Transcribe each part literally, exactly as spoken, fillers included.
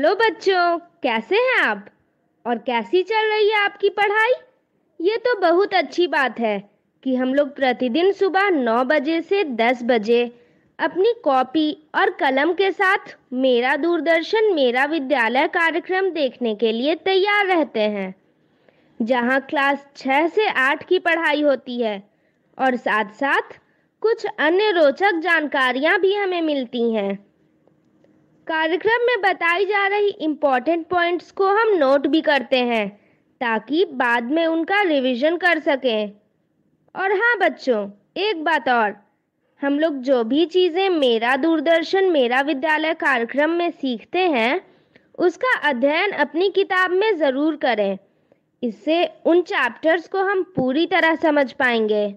Hello बच्चों, कैसे हैं आप और कैसी चल रही है आपकी पढ़ाई। ये तो बहुत अच्छी बात है कि हम लोग प्रतिदिन सुबह नौ बजे से दस बजे अपनी कॉपी और कलम के साथ मेरा दूरदर्शन मेरा विद्यालय कार्यक्रम देखने के लिए तैयार रहते हैं, जहां क्लास छह से आठ की पढ़ाई होती है और साथ साथ कुछ अन्य रोचक जानकारियां भी हमें मिलती हैं। कार्यक्रम में बताई जा रही इम्पोर्टेंट पॉइंट्स को हम नोट भी करते हैं ताकि बाद में उनका रिवीजन कर सकें। और हाँ बच्चों, एक बात और, हम लोग जो भी चीज़ें मेरा दूरदर्शन मेरा विद्यालय कार्यक्रम में सीखते हैं उसका अध्ययन अपनी किताब में ज़रूर करें। इससे उन चैप्टर्स को हम पूरी तरह समझ पाएंगे।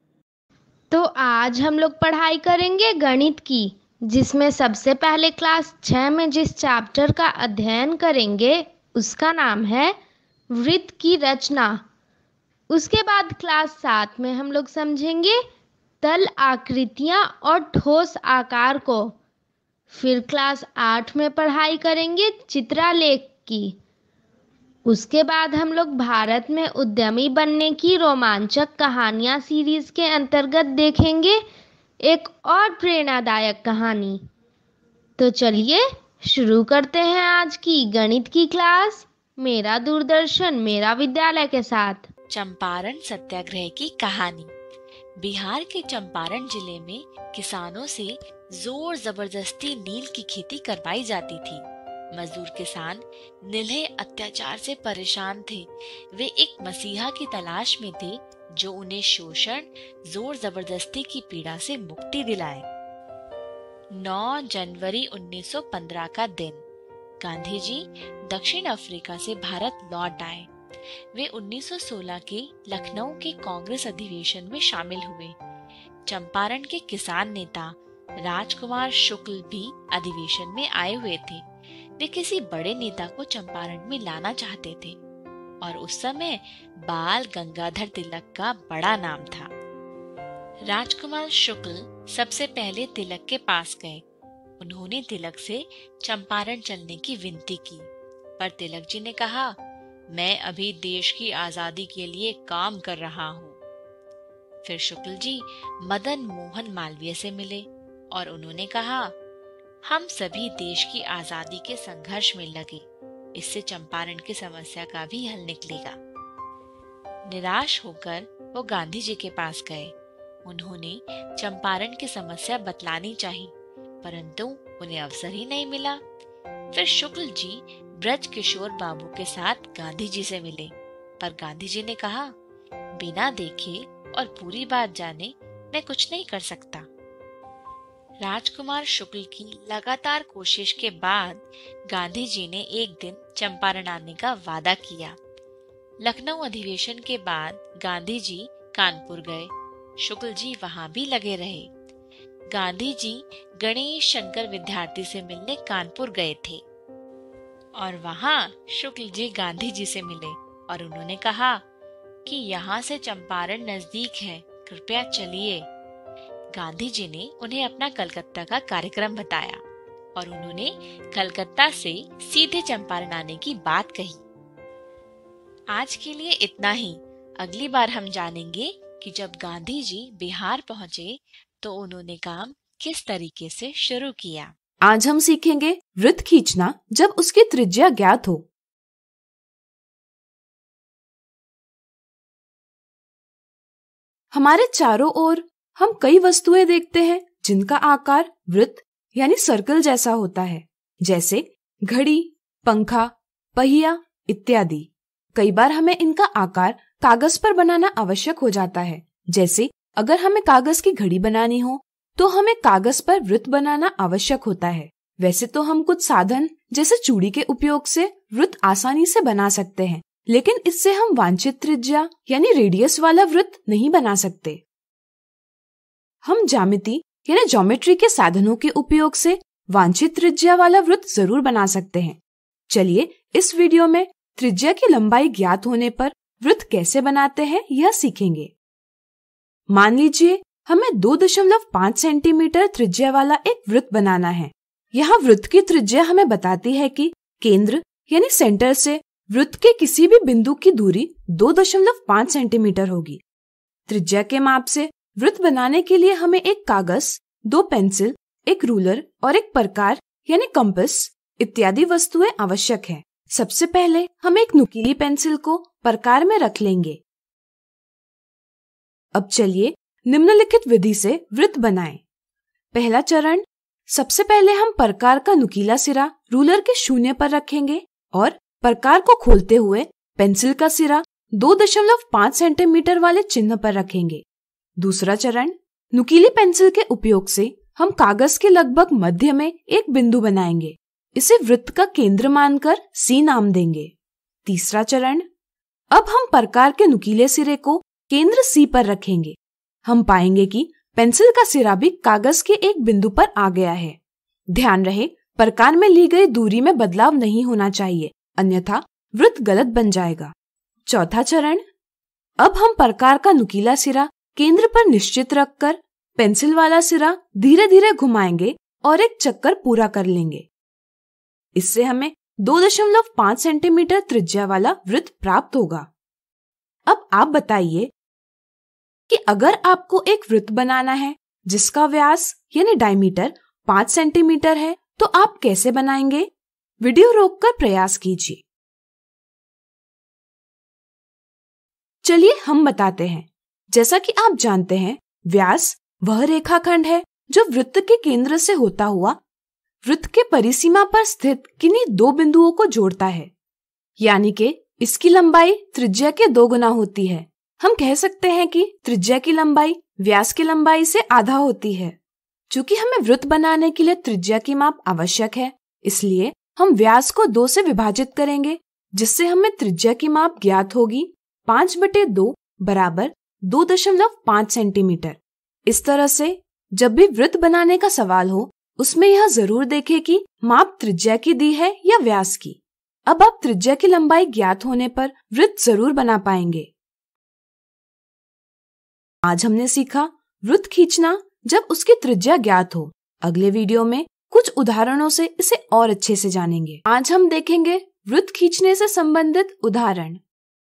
तो आज हम लोग पढ़ाई करेंगे गणित की, जिसमें सबसे पहले क्लास छः में जिस चैप्टर का अध्ययन करेंगे उसका नाम है वृत्त की रचना। उसके बाद क्लास सात में हम लोग समझेंगे तल आकृतियाँ और ठोस आकार को। फिर क्लास आठ में पढ़ाई करेंगे चित्रालेख की। उसके बाद हम लोग भारत में उद्यमी बनने की रोमांचक कहानियाँ सीरीज़ के अंतर्गत देखेंगे एक और प्रेरणादायक कहानी। तो चलिए शुरू करते हैं आज की गणित की क्लास मेरा दूरदर्शन मेरा विद्यालय के साथ। चंपारण सत्याग्रह की कहानी। बिहार के चंपारण जिले में किसानों से जोर जबरदस्ती नील की खेती करवाई जाती थी। मजदूर किसान नीले अत्याचार से परेशान थे। वे एक मसीहा की तलाश में थे जो उन्हें शोषण जोर जबरदस्ती की पीड़ा से मुक्ति दिलाए। नौ जनवरी उन्नीस सौ पंद्रह का दिन गांधी जी दक्षिण अफ्रीका से भारत लौट आए। वे उन्नीस सौ सोलह के लखनऊ के कांग्रेस अधिवेशन में शामिल हुए। चंपारण के किसान नेता राजकुमार शुक्ल भी अधिवेशन में आए हुए थे। वे किसी बड़े नेता को चंपारण में लाना चाहते थे और उस समय बाल गंगाधर तिलक का बड़ा नाम था। राजकुमार शुक्ल सबसे पहले तिलक के पास गए। उन्होंने तिलक से चंपारण चलने की विनती की, पर तिलक जी ने कहा, मैं अभी देश की आजादी के लिए काम कर रहा हूँ। फिर शुक्ल जी मदन मोहन मालवीय से मिले और उन्होंने कहा, हम सभी देश की आजादी के संघर्ष में लगे, इससे चंपारण की समस्या का भी हल निकलेगा। निराश होकर वो गांधी जी के पास गए। उन्होंने चंपारण की समस्या बतलानी चाहिए, परंतु उन्हें अवसर ही नहीं मिला। फिर शुक्ल जी ब्रज किशोर बाबू के साथ गांधी जी से मिले, पर गांधी जी ने कहा, बिना देखे और पूरी बात जाने मैं कुछ नहीं कर सकता। राजकुमार शुक्ल की लगातार कोशिश के बाद गांधी जी ने एक दिन चंपारण आने का वादा किया। लखनऊ अधिवेशन के बाद गांधी जी कानपुर गए। शुक्ल जी वहां भी लगे रहे। गांधी जी गणेश शंकर विद्यार्थी से मिलने कानपुर गए थे और वहां शुक्ल जी गांधी जी से मिले और उन्होंने कहा कि यहाँ से चंपारण नजदीक है, कृपया चलिए। गांधी जी ने उन्हें अपना कलकत्ता का कार्यक्रम बताया और उन्होंने कलकत्ता से सीधे चंपारण आने की बात कही। आज के लिए इतना ही। अगली बार हम जानेंगे कि जब गांधी जी बिहार पहुंचे तो उन्होंने काम किस तरीके से शुरू किया। आज हम सीखेंगे वृत्त खींचना जब उसकी त्रिज्या ज्ञात हो। हमारे चारों ओर हम कई वस्तुएं देखते हैं जिनका आकार वृत्त यानी सर्कल जैसा होता है, जैसे घड़ी, पंखा, पहिया इत्यादि। कई बार हमें इनका आकार कागज पर बनाना आवश्यक हो जाता है। जैसे अगर हमें कागज की घड़ी बनानी हो तो हमें कागज पर वृत्त बनाना आवश्यक होता है। वैसे तो हम कुछ साधन जैसे चूड़ी के उपयोग से वृत्त आसानी से बना सकते हैं, लेकिन इससे हम वांछित त्रिज्या यानी रेडियस वाला वृत्त नहीं बना सकते। हम ज्यामिति यानी ज्योमेट्री के साधनों के उपयोग से वांछित त्रिज्या वाला वृत्त जरूर बना सकते हैं। चलिए इस वीडियो में त्रिज्या की लंबाई ज्ञात होने पर वृत्त कैसे बनाते हैं यह सीखेंगे। मान लीजिए हमें दो दशमलव पाँच सेंटीमीटर त्रिज्या वाला एक वृत्त बनाना है। यहाँ वृत्त की त्रिज्या हमें बताती है कि केंद्र यानी सेंटर से वृत्त के किसी भी बिंदु की दूरी दो दशमलव पाँच सेंटीमीटर होगी। त्रिज्या के माप से वृत्त बनाने के लिए हमें एक कागज, दो पेंसिल, एक रूलर और एक प्रकार यानी कंपास इत्यादि वस्तुएं आवश्यक है। सबसे पहले हम एक नुकीली पेंसिल को प्रकार में रख लेंगे। अब चलिए निम्नलिखित विधि से वृत्त बनाएं। पहला चरण, सबसे पहले हम प्रकार का नुकीला सिरा रूलर के शून्य पर रखेंगे और प्रकार को खोलते हुए पेंसिल का सिरा दो दशमलव पाँच सेंटीमीटर वाले चिन्ह पर रखेंगे। दूसरा चरण, नुकीली पेंसिल के उपयोग से हम कागज के लगभग मध्य में एक बिंदु बनाएंगे। इसे वृत्त का केंद्र मानकर सी नाम देंगे। तीसरा चरण, अब हम प्रकार के नुकीले सिरे को केंद्र सी पर रखेंगे। हम पाएंगे कि पेंसिल का सिरा भी कागज के एक बिंदु पर आ गया है। ध्यान रहे, प्रकार में ली गई दूरी में बदलाव नहीं होना चाहिए, अन्यथा वृत्त गलत बन जाएगा। चौथा चरण, अब हम प्रकार का नुकीला सिरा केंद्र पर निश्चित रखकर पेंसिल वाला सिरा धीरे धीरे घुमाएंगे और एक चक्कर पूरा कर लेंगे। इससे हमें दो दशमलव पाँच सेंटीमीटर त्रिज्या वाला वृत्त प्राप्त होगा। अब आप बताइए कि अगर आपको एक वृत्त बनाना है जिसका व्यास यानी डायमीटर पाँच सेंटीमीटर है तो आप कैसे बनाएंगे? वीडियो रोककर प्रयास कीजिए। चलिए हम बताते हैं। जैसा कि आप जानते हैं, व्यास वह रेखाखंड है जो वृत्त के केंद्र से होता हुआ वृत्त के परिसीमा पर स्थित किन्हीं दो बिंदुओं को जोड़ता है, यानी कि इसकी लंबाई त्रिज्या के दो गुना होती है। हम कह सकते हैं कि त्रिज्या की लंबाई व्यास की लंबाई से आधा होती है। चूंकि हमें वृत्त बनाने के लिए त्रिज्या की माप आवश्यक है, इसलिए हम व्यास को दो से विभाजित करेंगे, जिससे हमें त्रिज्या की माप ज्ञात होगी। पाँच बटे दो बराबर दो दशमलव पाँच सेंटीमीटर। इस तरह से जब भी वृत्त बनाने का सवाल हो, उसमें यह जरूर देखें कि माप त्रिज्या की दी है या व्यास की। अब आप त्रिज्या की लंबाई ज्ञात होने पर वृत्त जरूर बना पाएंगे। आज हमने सीखा वृत्त खींचना जब उसकी त्रिज्या ज्ञात हो। अगले वीडियो में कुछ उदाहरणों से इसे और अच्छे से जानेंगे। आज हम देखेंगे वृत्त खींचने से संबंधित उदाहरण।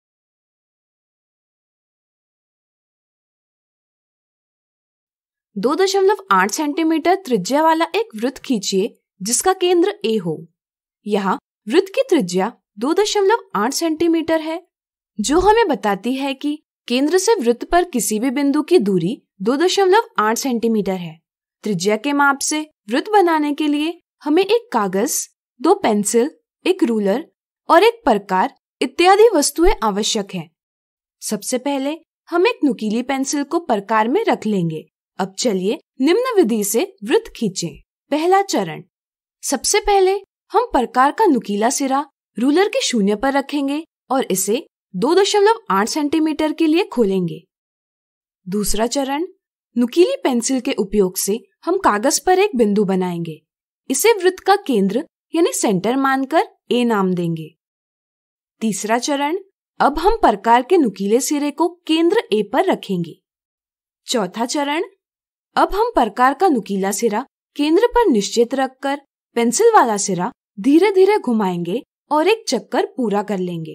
दो दशमलव आठ सेंटीमीटर त्रिज्या वाला एक वृत्त खींचिए जिसका केंद्र ए हो। यहाँ वृत्त की त्रिज्या दो दशमलव आठ सेंटीमीटर है, जो हमें बताती है कि केंद्र से वृत्त पर किसी भी बिंदु की दूरी दो दशमलव आठ सेंटीमीटर है। त्रिज्या के माप से वृत्त बनाने के लिए हमें एक कागज, दो पेंसिल, एक रूलर और एक प्रकार इत्यादि वस्तुएं आवश्यक हैं। सबसे पहले हम एक नुकीली पेंसिल को प्रकार में रख लेंगे। अब चलिए निम्न विधि से वृत्त खींचें। पहला चरण, सबसे पहले हम प्रकार का नुकीला सिरा रूलर के शून्य पर रखेंगे और इसे दो दशमलव आठ सेंटीमीटर के लिए खोलेंगे। दूसरा चरण, नुकीली पेंसिल के उपयोग से हम कागज पर एक बिंदु बनाएंगे। इसे वृत्त का केंद्र यानी सेंटर मानकर ए नाम देंगे। तीसरा चरण, अब हम प्रकार के नुकीले सिरे को केंद्र ए पर रखेंगे। चौथा चरण, अब हम प्रकार का नुकीला सिरा केंद्र पर निश्चित रखकर पेंसिल वाला सिरा धीरे धीरे घुमाएंगे और एक चक्कर पूरा कर लेंगे।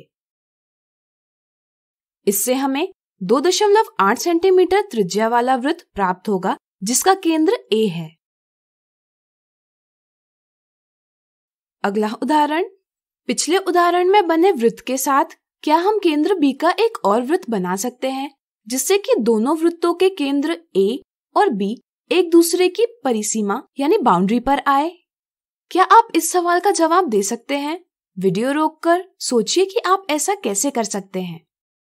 इससे हमें दो दशमलव आठ सेंटीमीटर त्रिज्या वाला वृत्त प्राप्त होगा जिसका केंद्र ए है। अगला उदाहरण, पिछले उदाहरण में बने वृत्त के साथ क्या हम केंद्र बी का एक और वृत्त बना सकते हैं जिससे कि दोनों वृत्तों के केंद्र ए और बी एक दूसरे की परिसीमा यानी बाउंड्री पर आए? क्या आप इस सवाल का जवाब दे सकते हैं? वीडियो रोककर सोचिए कि आप ऐसा कैसे कर सकते हैं।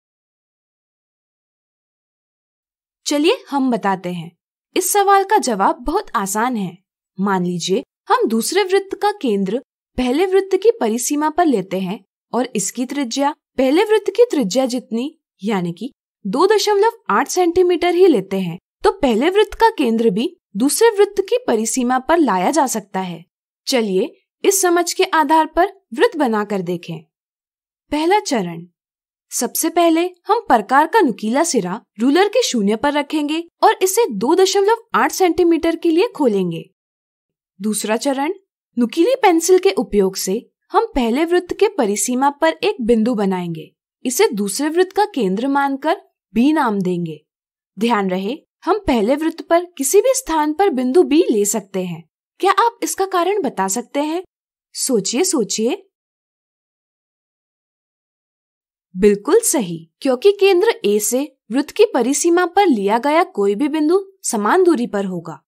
चलिए हम बताते हैं। इस सवाल का जवाब बहुत आसान है। मान लीजिए हम दूसरे वृत्त का केंद्र पहले वृत्त की परिसीमा पर लेते हैं और इसकी त्रिज्या पहले वृत्त की त्रिज्या जितनी यानी कि दो दशमलव आठ सेंटीमीटर ही लेते हैं, तो पहले वृत्त का केंद्र भी दूसरे वृत्त की परिसीमा पर लाया जा सकता है। चलिए इस समझ के आधार पर वृत्त बनाकर देखें। पहला चरण, सबसे पहले हम प्रकार का नुकीला सिरा रूलर के शून्य पर रखेंगे और इसे दो दशमलव आठ सेंटीमीटर के लिए खोलेंगे। दूसरा चरण, नुकीली पेंसिल के उपयोग से हम पहले वृत्त के परिसीमा पर एक बिंदु बनाएंगे। इसे दूसरे वृत्त का केंद्र मानकर बी नाम देंगे। ध्यान रहे, हम पहले वृत्त पर किसी भी स्थान पर बिंदु बी ले सकते हैं। क्या आप इसका कारण बता सकते हैं? सोचिए सोचिए। बिल्कुल सही, क्योंकि केंद्र ए से वृत्त की परिसीमा पर लिया गया कोई भी बिंदु समान दूरी पर होगा।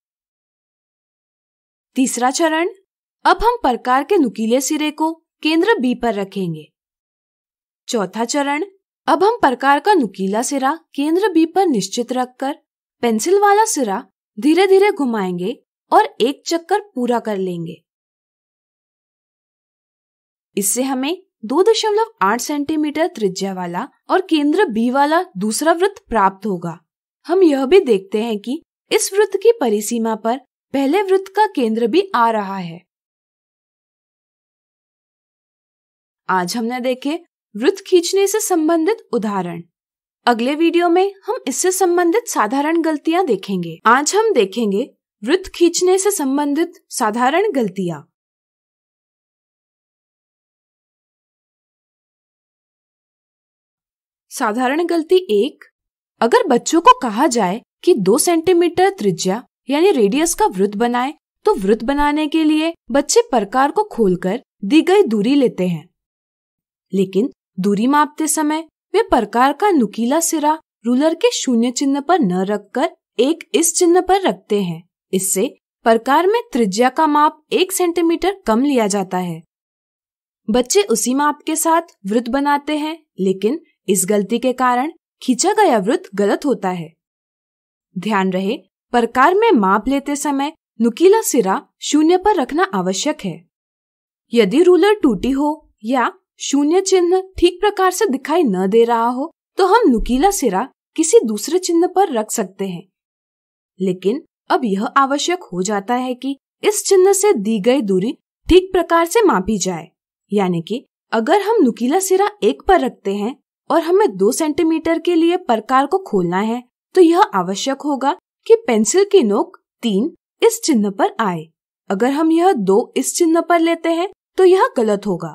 तीसरा चरण, अब हम प्रकार के नुकीले सिरे को केंद्र बी पर रखेंगे। चौथा चरण, अब हम प्रकार का नुकीला सिरा केंद्र बी पर निश्चित रखकर पेंसिल वाला सिरा धीरे धीरे घुमाएंगे और एक चक्कर पूरा कर लेंगे। इससे हमें दो दशमलव आठ सेंटीमीटर त्रिज्या वाला और केंद्र बी वाला दूसरा वृत्त प्राप्त होगा। हम यह भी देखते हैं कि इस वृत्त की परिसीमा पर पहले वृत्त का केंद्र भी आ रहा है। आज हमने देखे वृत्त खींचने से संबंधित उदाहरण। अगले वीडियो में हम इससे संबंधित साधारण गलतियां देखेंगे। आज हम देखेंगे वृत्त खींचने से संबंधित साधारण गलतियां। साधारण गलती एक, अगर बच्चों को कहा जाए कि दो सेंटीमीटर त्रिज्या यानी रेडियस का वृत्त बनाए, तो वृत्त बनाने के लिए बच्चे प्रकार को खोलकर दी गई दूरी लेते हैं, लेकिन दूरी मापते समय वे प्रकार का नुकीला सिरा रूलर के शून्य चिन्ह पर न रखकर एक इस चिन्ह पर रखते हैं। इससे प्रकार में त्रिज्या का माप एक सेंटीमीटर कम लिया जाता है। बच्चे उसी माप के साथ वृत्त बनाते हैं, लेकिन इस गलती के कारण खींचा गया वृत्त गलत होता है। ध्यान रहे, प्रकार में माप लेते समय नुकीला सिरा शून्य पर रखना आवश्यक है। यदि रूलर टूटी हो या शून्य चिन्ह ठीक प्रकार से दिखाई न दे रहा हो, तो हम नुकीला सिरा किसी दूसरे चिन्ह पर रख सकते हैं। लेकिन अब यह आवश्यक हो जाता है कि इस चिन्ह से दी गई दूरी ठीक प्रकार से मापी जाए। यानी कि अगर हम नुकीला सिरा एक पर रखते हैं और हमें दो सेंटीमीटर के लिए प्रकार को खोलना है, तो यह आवश्यक होगा कि पेंसिल की नोक तीन इस चिन्ह पर आए। अगर हम यह दो इस चिन्ह पर लेते हैं तो यह गलत होगा।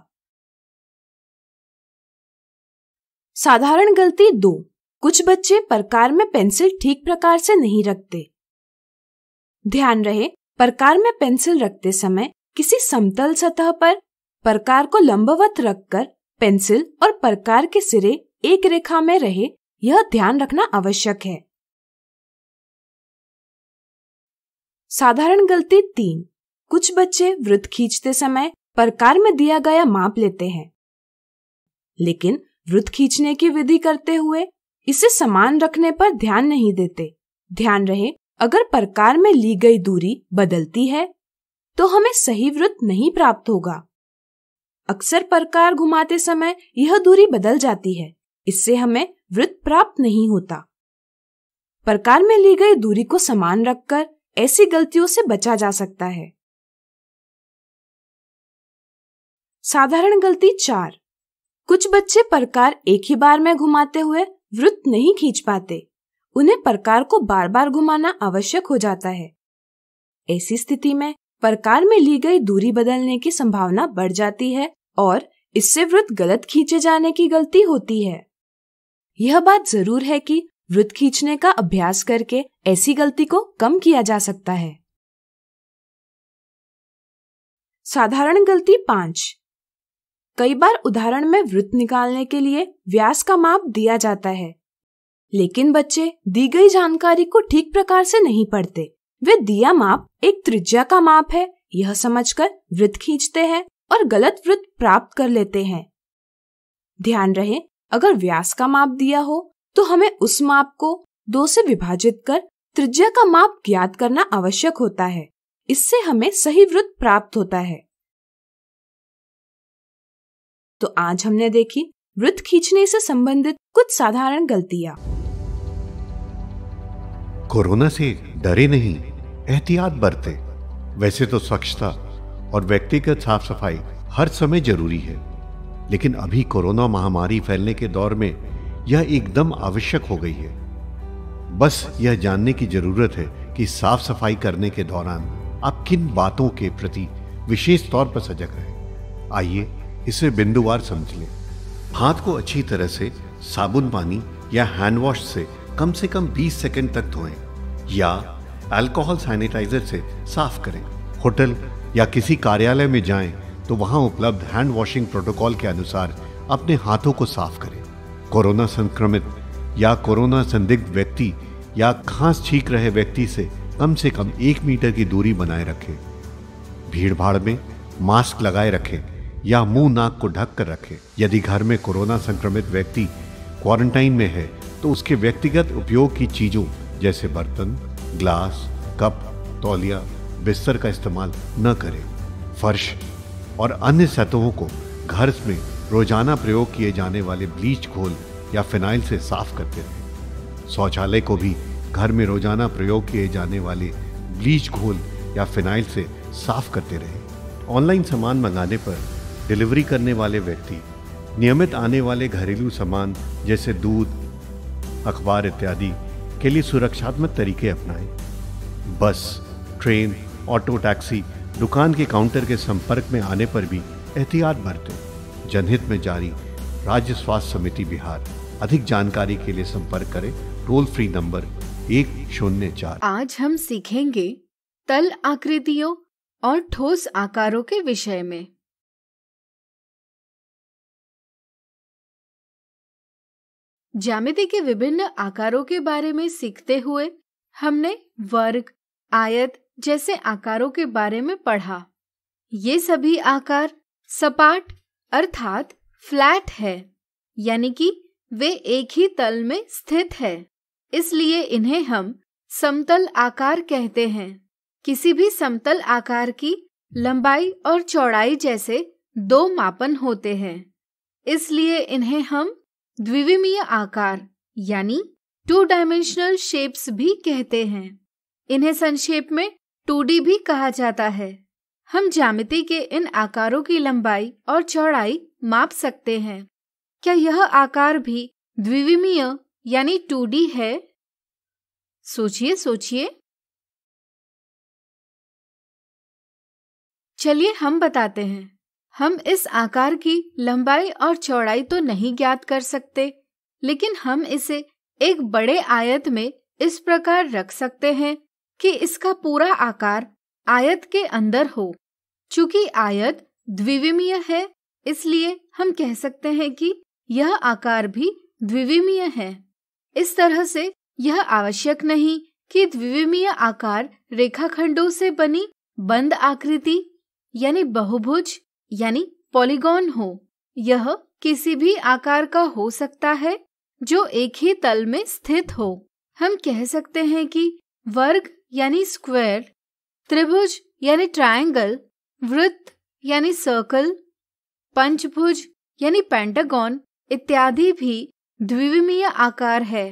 साधारण गलती दो, कुछ बच्चे प्रकार में पेंसिल ठीक प्रकार से नहीं रखते। ध्यान रहे, प्रकार में पेंसिल रखते समय किसी समतल सतह पर प्रकार को लंबवत रखकर पेंसिल और प्रकार के सिरे एक रेखा में रहे, यह ध्यान रखना आवश्यक है। साधारण गलती तीन, कुछ बच्चे वृत्त खींचते समय प्रकार में दिया गया माप लेते हैं, लेकिन वृत्त खींचने की विधि करते हुए इसे समान रखने पर ध्यान नहीं देते। ध्यान रहे, अगर प्रकार में ली गई दूरी बदलती है तो हमें सही वृत्त नहीं प्राप्त होगा। अक्सर प्रकार घुमाते समय यह दूरी बदल जाती है, इससे हमें वृत्त प्राप्त नहीं होता। प्रकार में ली गई दूरी को समान रखकर ऐसी गलतियों से बचा जा सकता है। साधारण गलती चार, कुछ बच्चे प्रकार एक ही बार में घुमाते हुए वृत्त नहीं खींच पाते। उन्हें प्रकार को बार बार घुमाना आवश्यक हो जाता है। ऐसी स्थिति में प्रकार में ली गई दूरी बदलने की संभावना बढ़ जाती है और इससे वृत्त गलत खींचे जाने की गलती होती है। यह बात जरूर है कि वृत्त खींचने का अभ्यास करके ऐसी गलती को कम किया जा सकता है। साधारण गलती पाँच, कई बार उदाहरण में वृत्त निकालने के लिए व्यास का माप दिया जाता है, लेकिन बच्चे दी गई जानकारी को ठीक प्रकार से नहीं पढ़ते। वे दिया माप एक त्रिज्या का माप है यह समझकर वृत्त खींचते हैं और गलत वृत्त प्राप्त कर लेते हैं। ध्यान रहे, अगर व्यास का माप दिया हो तो हमें उस माप को दो से विभाजित कर त्रिज्या का माप ज्ञात करना आवश्यक होता है। इससे हमें सही वृत्त प्राप्त होता है। तो आज हमने देखी वृत्त खींचने से संबंधित कुछ साधारण गलतियां। कोरोना से डरे नहीं, एहतियात बरते। वैसे तो स्वच्छता और व्यक्तिगत साफ सफाई हर समय जरूरी है, लेकिन अभी कोरोना महामारी फैलने के दौर में यह एकदम आवश्यक हो गई है। बस यह जानने की जरूरत है कि साफ सफाई करने के दौरान आप किन बातों के प्रति विशेष तौर पर सजग रहें। आइए इसे बिंदुवार समझ लें। हाथ को अच्छी तरह से साबुन पानी या हैंड वॉश से कम से कम बीस सेकंड तक धोएं या अल्कोहल सैनिटाइजर से साफ करें। होटल या किसी कार्यालय में जाएं तो वहां उपलब्ध हैंड वॉशिंग प्रोटोकॉल के अनुसार अपने हाथों को साफ करें। कोरोना संक्रमित या कोरोना संदिग्ध व्यक्ति या खांस छींक रहे व्यक्ति से कम से कम एक मीटर की दूरी बनाए रखें। भीड़ भाड़ में मास्क लगाए रखें या मुंह नाक को ढक कर रखें। यदि घर में कोरोना संक्रमित व्यक्ति क्वारंटाइन में है तो उसके व्यक्तिगत उपयोग की चीजों जैसे बर्तन, ग्लास, कप, तौलिया, बिस्तर का इस्तेमाल न करें। फर्श और अन्य सतहों को घर में रोजाना प्रयोग किए जाने वाले ब्लीच घोल या फिनाइल से साफ करते रहें। शौचालय को भी घर में रोजाना प्रयोग किए जाने वाले ब्लीच घोल या फिनाइल से साफ करते रहें। ऑनलाइन सामान मंगाने पर डिलीवरी करने वाले व्यक्ति नियमित आने वाले घरेलू सामान जैसे दूध, अखबार इत्यादि के लिए सुरक्षात्मक तरीके अपनाएं। बस, ट्रेन, ऑटो, टैक्सी, दुकान के काउंटर के संपर्क में आने पर भी एहतियात बरतें। जनहित में जारी राज्य स्वास्थ्य समिति बिहार। अधिक जानकारी के लिए संपर्क करें टोल फ्री नंबर एक शून्य चार। आज हम सीखेंगे तल आकृतियों और ठोस आकारों के विषय में। ज्यामिति के विभिन्न आकारों के बारे में सीखते हुए हमने वर्ग, आयत जैसे आकारों के बारे में पढ़ा। ये सभी आकार सपाट अर्थात फ्लैट है, यानी कि वे एक ही तल में स्थित है, इसलिए इन्हें हम समतल आकार कहते हैं। किसी भी समतल आकार की लंबाई और चौड़ाई जैसे दो मापन होते हैं, इसलिए इन्हें हम द्विविमीय आकार यानी टू डायमेंशनल शेप्स भी कहते हैं। इन्हें संक्षेप में टू डी भी कहा जाता है। हम ज्यामिति के इन आकारों की लंबाई और चौड़ाई माप सकते हैं। क्या यह आकार भी द्विविमीय यानी टू डी है? सोचिए सोचिए। चलिए हम बताते हैं। हम इस आकार की लंबाई और चौड़ाई तो नहीं ज्ञात कर सकते, लेकिन हम इसे एक बड़े आयत में इस प्रकार रख सकते हैं कि इसका पूरा आकार आयत के अंदर हो। चूंकि आयत द्विविमीय है, इसलिए हम कह सकते हैं कि यह आकार भी द्विविमीय है। इस तरह से यह आवश्यक नहीं कि द्विविमीय आकार रेखाखंडों से बनी बंद आकृति यानी बहुभुज यानी पॉलीगॉन हो। यह किसी भी आकार का हो सकता है जो एक ही तल में स्थित हो। हम कह सकते हैं कि वर्ग यानी स्क्वायर, त्रिभुज यानी ट्रायंगल, वृत्त यानी सर्कल, पंचभुज यानी पेंटागन इत्यादि भी द्विविमीय आकार है।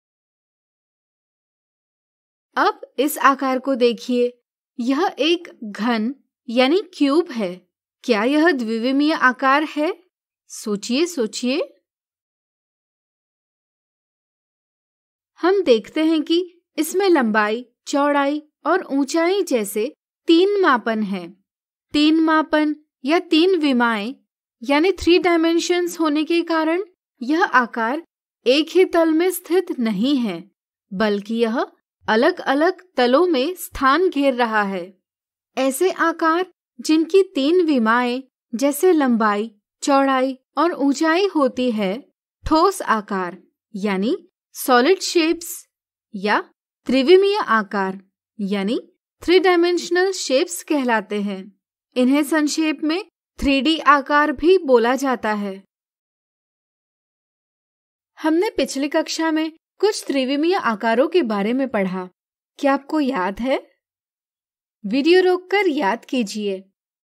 अब इस आकार को देखिए। यह एक घन यानी क्यूब है। क्या यह द्विविमीय आकार है? सोचिए सोचिए। हम देखते हैं कि इसमें लंबाई, चौड़ाई और ऊंचाई जैसे तीन मापन हैं। तीन मापन या तीन विमाएं यानी थ्री डायमेंशंस होने के कारण यह आकार एक ही तल में स्थित नहीं है, बल्कि यह अलग अलग तलों में स्थान घेर रहा है। ऐसे आकार जिनकी तीन विमाएं जैसे लंबाई, चौड़ाई और ऊंचाई होती है, ठोस आकार यानी सॉलिड शेप्स या त्रिविमीय आकार यानी थ्री डायमेंशनल शेप्स कहलाते हैं। इन्हें संक्षेप में थ्री डी आकार भी बोला जाता है। हमने पिछली कक्षा में कुछ त्रिविमीय आकारों के बारे में पढ़ा। क्या आपको याद है? वीडियो रोककर याद कीजिए।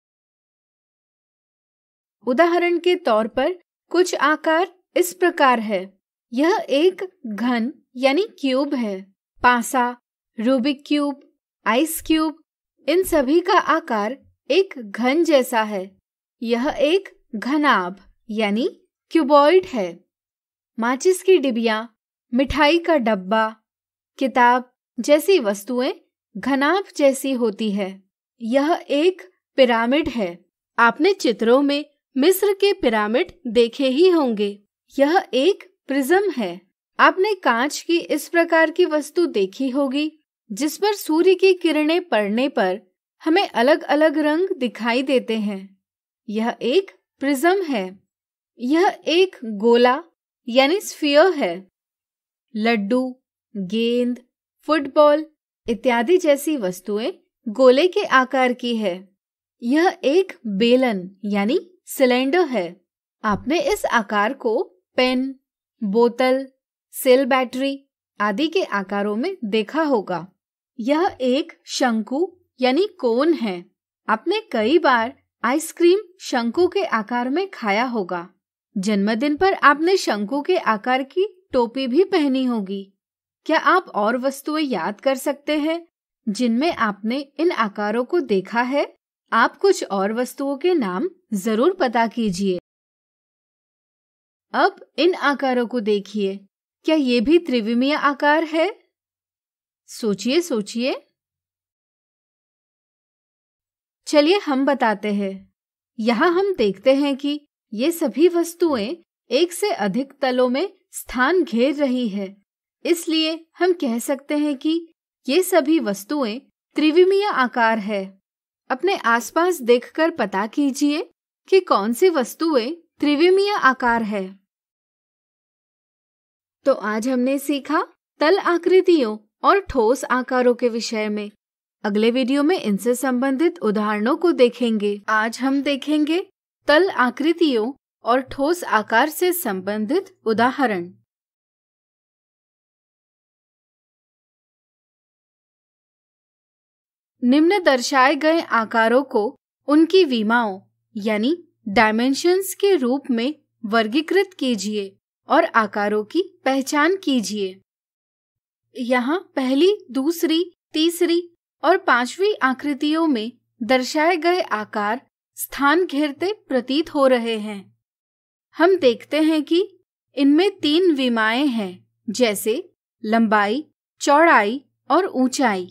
उदाहरण के तौर पर कुछ आकार इस प्रकार है। यह एक घन यानी क्यूब है। पासा, रूबिक क्यूब, आइस क्यूब, इन सभी का आकार एक घन जैसा है। यह एक घनाभ यानी क्यूबॉइड है। माचिस की डिबिया, मिठाई का डब्बा, किताब जैसी वस्तुएं घनाभ जैसी होती है। यह एक पिरामिड है। आपने चित्रों में मिस्र के पिरामिड देखे ही होंगे। यह एक प्रिज्म है। आपने कांच की इस प्रकार की वस्तु देखी होगी जिस पर सूर्य की किरणें पड़ने पर हमें अलग अलग रंग दिखाई देते हैं। यह एक प्रिज्म है। यह एक गोला यानी स्फीयर है। लड्डू, गेंद, फुटबॉल इत्यादि जैसी वस्तुएं गोले के आकार की है। यह एक बेलन यानी सिलेंडर है। आपने इस आकार को पेन, बोतल, सेल बैटरी आदि के आकारों में देखा होगा। यह एक शंकु यानी कोन है। आपने कई बार आइसक्रीम शंकु के आकार में खाया होगा। जन्मदिन पर आपने शंकु के आकार की टोपी भी पहनी होगी। क्या आप और वस्तुएं याद कर सकते हैं जिनमें आपने इन आकारों को देखा है? आप कुछ और वस्तुओं के नाम जरूर पता कीजिए। अब इन आकारों को देखिए। क्या ये भी त्रिविमीय आकार है? सोचिए सोचिए। चलिए हम बताते हैं। यहाँ हम देखते हैं कि ये सभी वस्तुएं एक से अधिक तलों में स्थान घेर रही है। इसलिए हम कह सकते हैं कि ये सभी वस्तुएं त्रिविमीय आकार है। अपने आसपास देखकर पता कीजिए कि कौन सी वस्तुएं त्रिविमीय आकार है। तो आज हमने सीखा तल आकृतियों और ठोस आकारों के विषय में। अगले वीडियो में इनसे संबंधित उदाहरणों को देखेंगे। आज हम देखेंगे तल आकृतियों और ठोस आकार से संबंधित उदाहरण। निम्न दर्शाए गए आकारों को उनकी विमाओं यानी डायमेंशंस के रूप में वर्गीकृत कीजिए और आकारों की पहचान कीजिए। यहाँ पहली, दूसरी, तीसरी और पांचवी आकृतियों में दर्शाए गए आकार स्थान घेरते प्रतीत हो रहे हैं। हम देखते हैं कि इनमें तीन विमाएं हैं, जैसे लंबाई, चौड़ाई और ऊंचाई।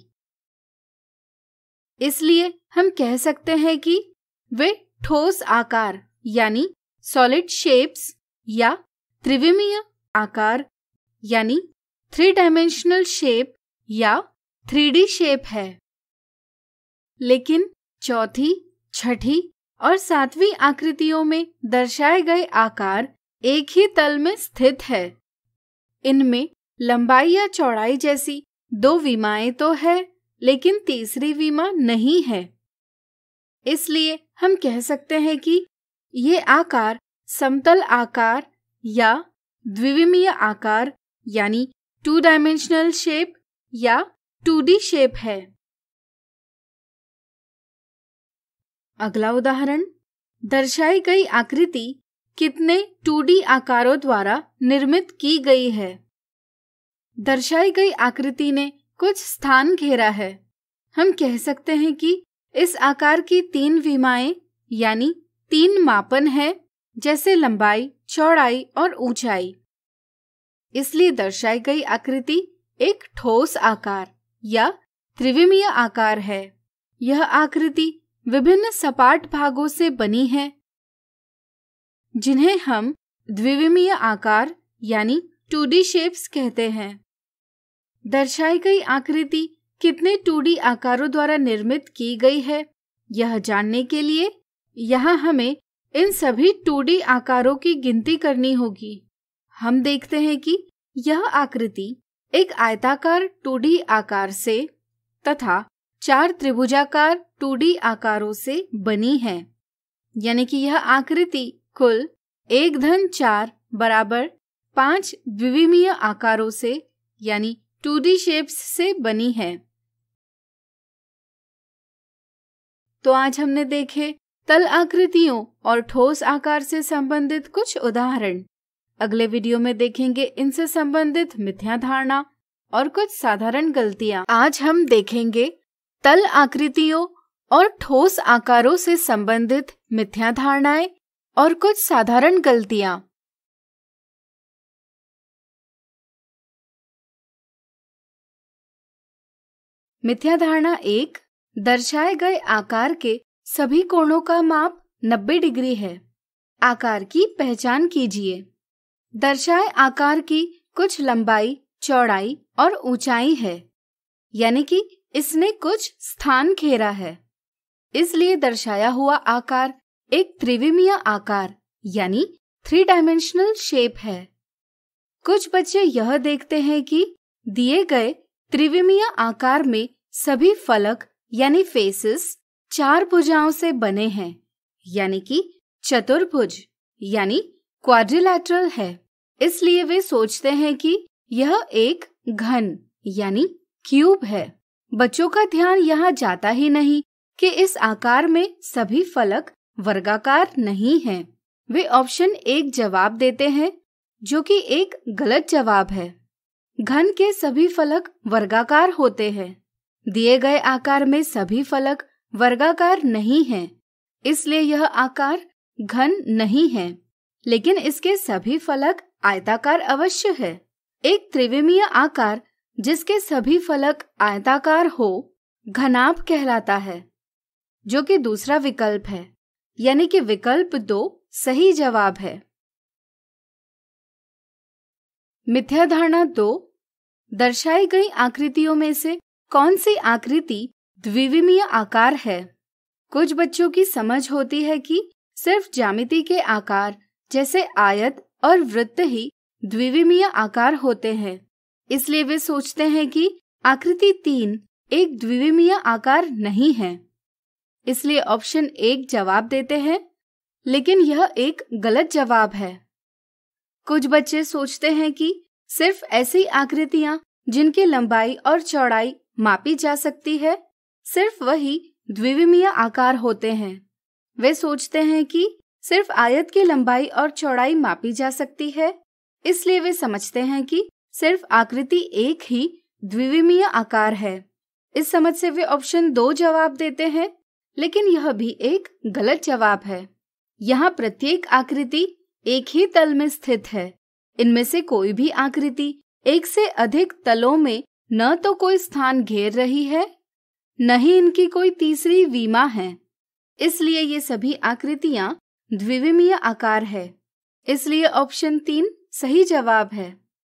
इसलिए हम कह सकते हैं कि वे ठोस आकार यानी सॉलिड शेप्स या त्रिविमीय आकार यानी थ्री डायमेंशनल शेप या थ्री डी शेप है। लेकिन चौथी, छठी और सातवीं आकृतियों में दर्शाए गए आकार एक ही तल में स्थित है। इनमें लंबाई या चौड़ाई जैसी दो विमाएं तो है, लेकिन तीसरी विमा नहीं है। इसलिए हम कह सकते हैं कि ये आकार समतल आकार या द्विविमीय आकार यानी टू डायमेंशनल शेप या टू डी शेप है। अगला उदाहरण, दर्शाई गई आकृति कितने टू डी आकारों द्वारा निर्मित की गई है? दर्शाई गई आकृति ने कुछ स्थान घेरा है। हम कह सकते हैं कि इस आकार की तीन विमाएं यानी तीन मापन है, जैसे लंबाई, चौड़ाई और ऊंचाई। इसलिए दर्शाई गई आकृति एक ठोस आकार या त्रिविमीय आकार है। यह आकृति विभिन्न सपाट भागों से बनी है, जिन्हें हम द्विविमीय आकार यानी टू डी शेप्स कहते हैं। दर्शाई गई आकृति कितने टू डी आकारों द्वारा निर्मित की गई है, यह जानने के लिए यहाँ हमें इन सभी टू डी आकारों की गिनती करनी होगी। हम देखते हैं कि यह आकृति एक आयताकार टू डी आकार से तथा चार त्रिभुजाकार टू डी आकारों से बनी है, यानी कि यह आकृति कुल एक धन चार बराबर पांच द्विविमीय आकारों से यानी टू डी शेप्स से बनी है। तो आज हमने देखे तल आकृतियों और ठोस आकार से संबंधित कुछ उदाहरण। अगले वीडियो में देखेंगे इनसे संबंधित मिथ्या धारणा और कुछ साधारण गलतियां। आज हम देखेंगे तल आकृतियों और ठोस आकारों से संबंधित मिथ्या धारणाएं और कुछ साधारण गलतियां। मिथ्या धारणा एक, दर्शाए गए आकार के सभी कोणों का माप नब्बे डिग्री है। आकार की पहचान कीजिए। दर्शाए आकार की कुछ लंबाई, चौड़ाई और ऊंचाई है, यानी कि इसने कुछ स्थान घेरा है। इसलिए दर्शाया हुआ आकार एक त्रिविमीय आकार यानी थ्री डायमेंशनल शेप है। कुछ बच्चे यह देखते हैं कि दिए गए त्रिविमीय आकार में सभी फलक यानी फेसेस चार भुजाओं से बने हैं, यानी कि चतुर्भुज यानी क्वाड्रिलैटरल है। इसलिए वे सोचते हैं कि यह एक घन यानी क्यूब है। बच्चों का ध्यान यहाँ जाता ही नहीं कि इस आकार में सभी फलक वर्गाकार नहीं हैं। वे ऑप्शन एक जवाब देते हैं, जो कि एक गलत जवाब है। घन के सभी फलक वर्गाकार होते हैं। दिए गए आकार में सभी फलक वर्गाकार नहीं हैं, इसलिए यह आकार घन नहीं है, लेकिन इसके सभी फलक आयताकार अवश्य है। एक त्रिविमीय आकार जिसके सभी फलक आयताकार हो घनाभ कहलाता है, जो कि दूसरा विकल्प है, यानी कि विकल्प दो सही जवाब है। मिथ्या धारणा दो, दर्शाई गई आकृतियों में से कौन सी आकृति द्विविमीय आकार है? कुछ बच्चों की समझ होती है कि सिर्फ ज्यामिति के आकार जैसे आयत और वृत्त ही द्विविमीय आकार होते हैं, इसलिए वे सोचते हैं कि आकृति तीन एक द्विविमीय आकार नहीं है। इसलिए ऑप्शन एक जवाब देते हैं, लेकिन यह एक गलत जवाब है। कुछ बच्चे सोचते हैं कि सिर्फ ऐसी आकृतियां जिनकी लंबाई और चौड़ाई मापी जा सकती है, सिर्फ वही द्विविमीय आकार होते हैं। वे सोचते हैं कि सिर्फ आयत की लंबाई और चौड़ाई मापी जा सकती है, इसलिए वे समझते हैं कि सिर्फ आकृति एक ही द्विविमीय आकार है। इस समझ से वे ऑप्शन दो जवाब देते हैं, लेकिन यह भी एक गलत जवाब है। यहाँ प्रत्येक आकृति एक ही तल में स्थित है। इनमें से कोई भी आकृति एक से अधिक तलों में न तो कोई स्थान घेर रही है, न ही इनकी कोई तीसरी विमा है। इसलिए ये सभी आकृतियां द्विविमीय आकार है। इसलिए ऑप्शन तीन सही जवाब है।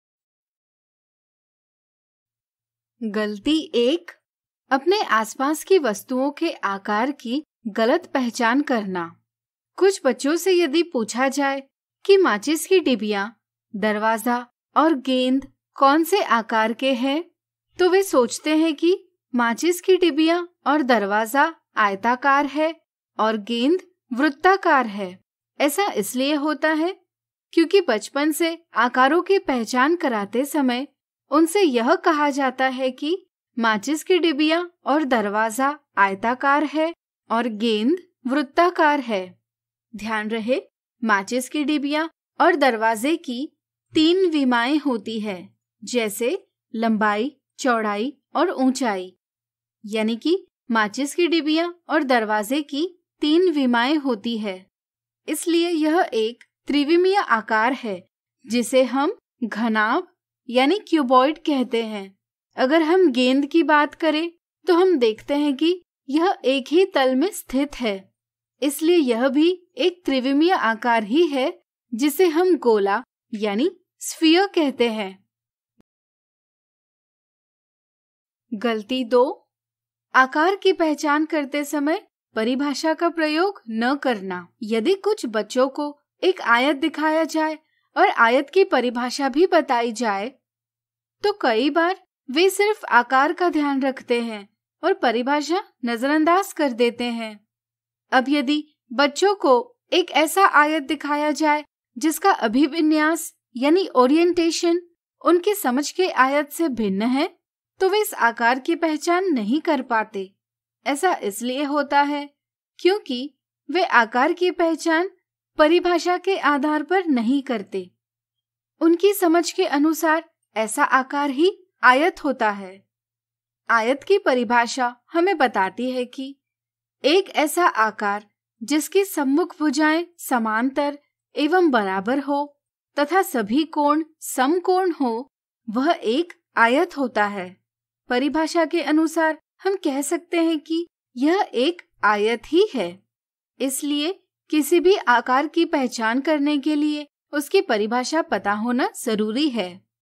गलती एक, अपने आसपास की वस्तुओं के आकार की गलत पहचान करना। कुछ बच्चों से यदि पूछा जाए कि माचिस की डिबिया, दरवाजा और गेंद कौन से आकार के हैं, तो वे सोचते हैं कि माचिस की डिबिया और दरवाजा आयताकार है और गेंद वृत्ताकार है। ऐसा इसलिए होता है क्योंकि बचपन से आकारों की पहचान कराते समय उनसे यह कहा जाता है कि माचिस की डिबिया और दरवाजा आयताकार है और गेंद वृत्ताकार है। ध्यान रहे, माचिस की डिबिया और दरवाजे की तीन विमाएं होती है, जैसे लंबाई, चौड़ाई और ऊंचाई। यानी कि माचिस की डिबिया और दरवाजे की तीन विमाएं होती है, इसलिए यह एक त्रिविमीय आकार है जिसे हम घनाभ यानी क्यूबॉइड कहते हैं। अगर हम गेंद की बात करें तो हम देखते हैं कि यह एक ही तल में स्थित है, इसलिए यह भी एक त्रिविमीय आकार ही है जिसे हम गोला यानी स्फीयर कहते हैं। गलती दो, आकार की पहचान करते समय परिभाषा का प्रयोग न करना। यदि कुछ बच्चों को एक आयत दिखाया जाए और आयत की परिभाषा भी बताई जाए, तो कई बार वे सिर्फ आकार का ध्यान रखते हैं और परिभाषा नजरअंदाज कर देते हैं। अब यदि बच्चों को एक ऐसा आयत दिखाया जाए जिसका अभिविन्यास यानी ओरिएंटेशन उनकी समझ के आयत से भिन्न है, तो वे इस आकार की पहचान नहीं कर पाते। ऐसा इसलिए होता है क्योंकि वे आकार की पहचान परिभाषा के आधार पर नहीं करते। उनकी समझ के अनुसार ऐसा आकार ही आयत होता है। आयत की परिभाषा हमें बताती है कि एक ऐसा आकार जिसकी सम्मुख भुजाएं समांतर एवं बराबर हो तथा सभी कोण समकोण हो, वह एक आयत होता है। परिभाषा के अनुसार हम कह सकते हैं कि यह एक आयत ही है। इसलिए किसी भी आकार की पहचान करने के लिए उसकी परिभाषा पता होना जरूरी है।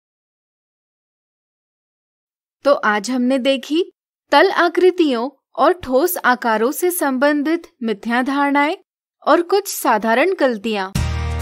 तो आज हमने देखी तल आकृतियों और ठोस आकारों से संबंधित मिथ्या धारणाएं और कुछ साधारण गलतियां।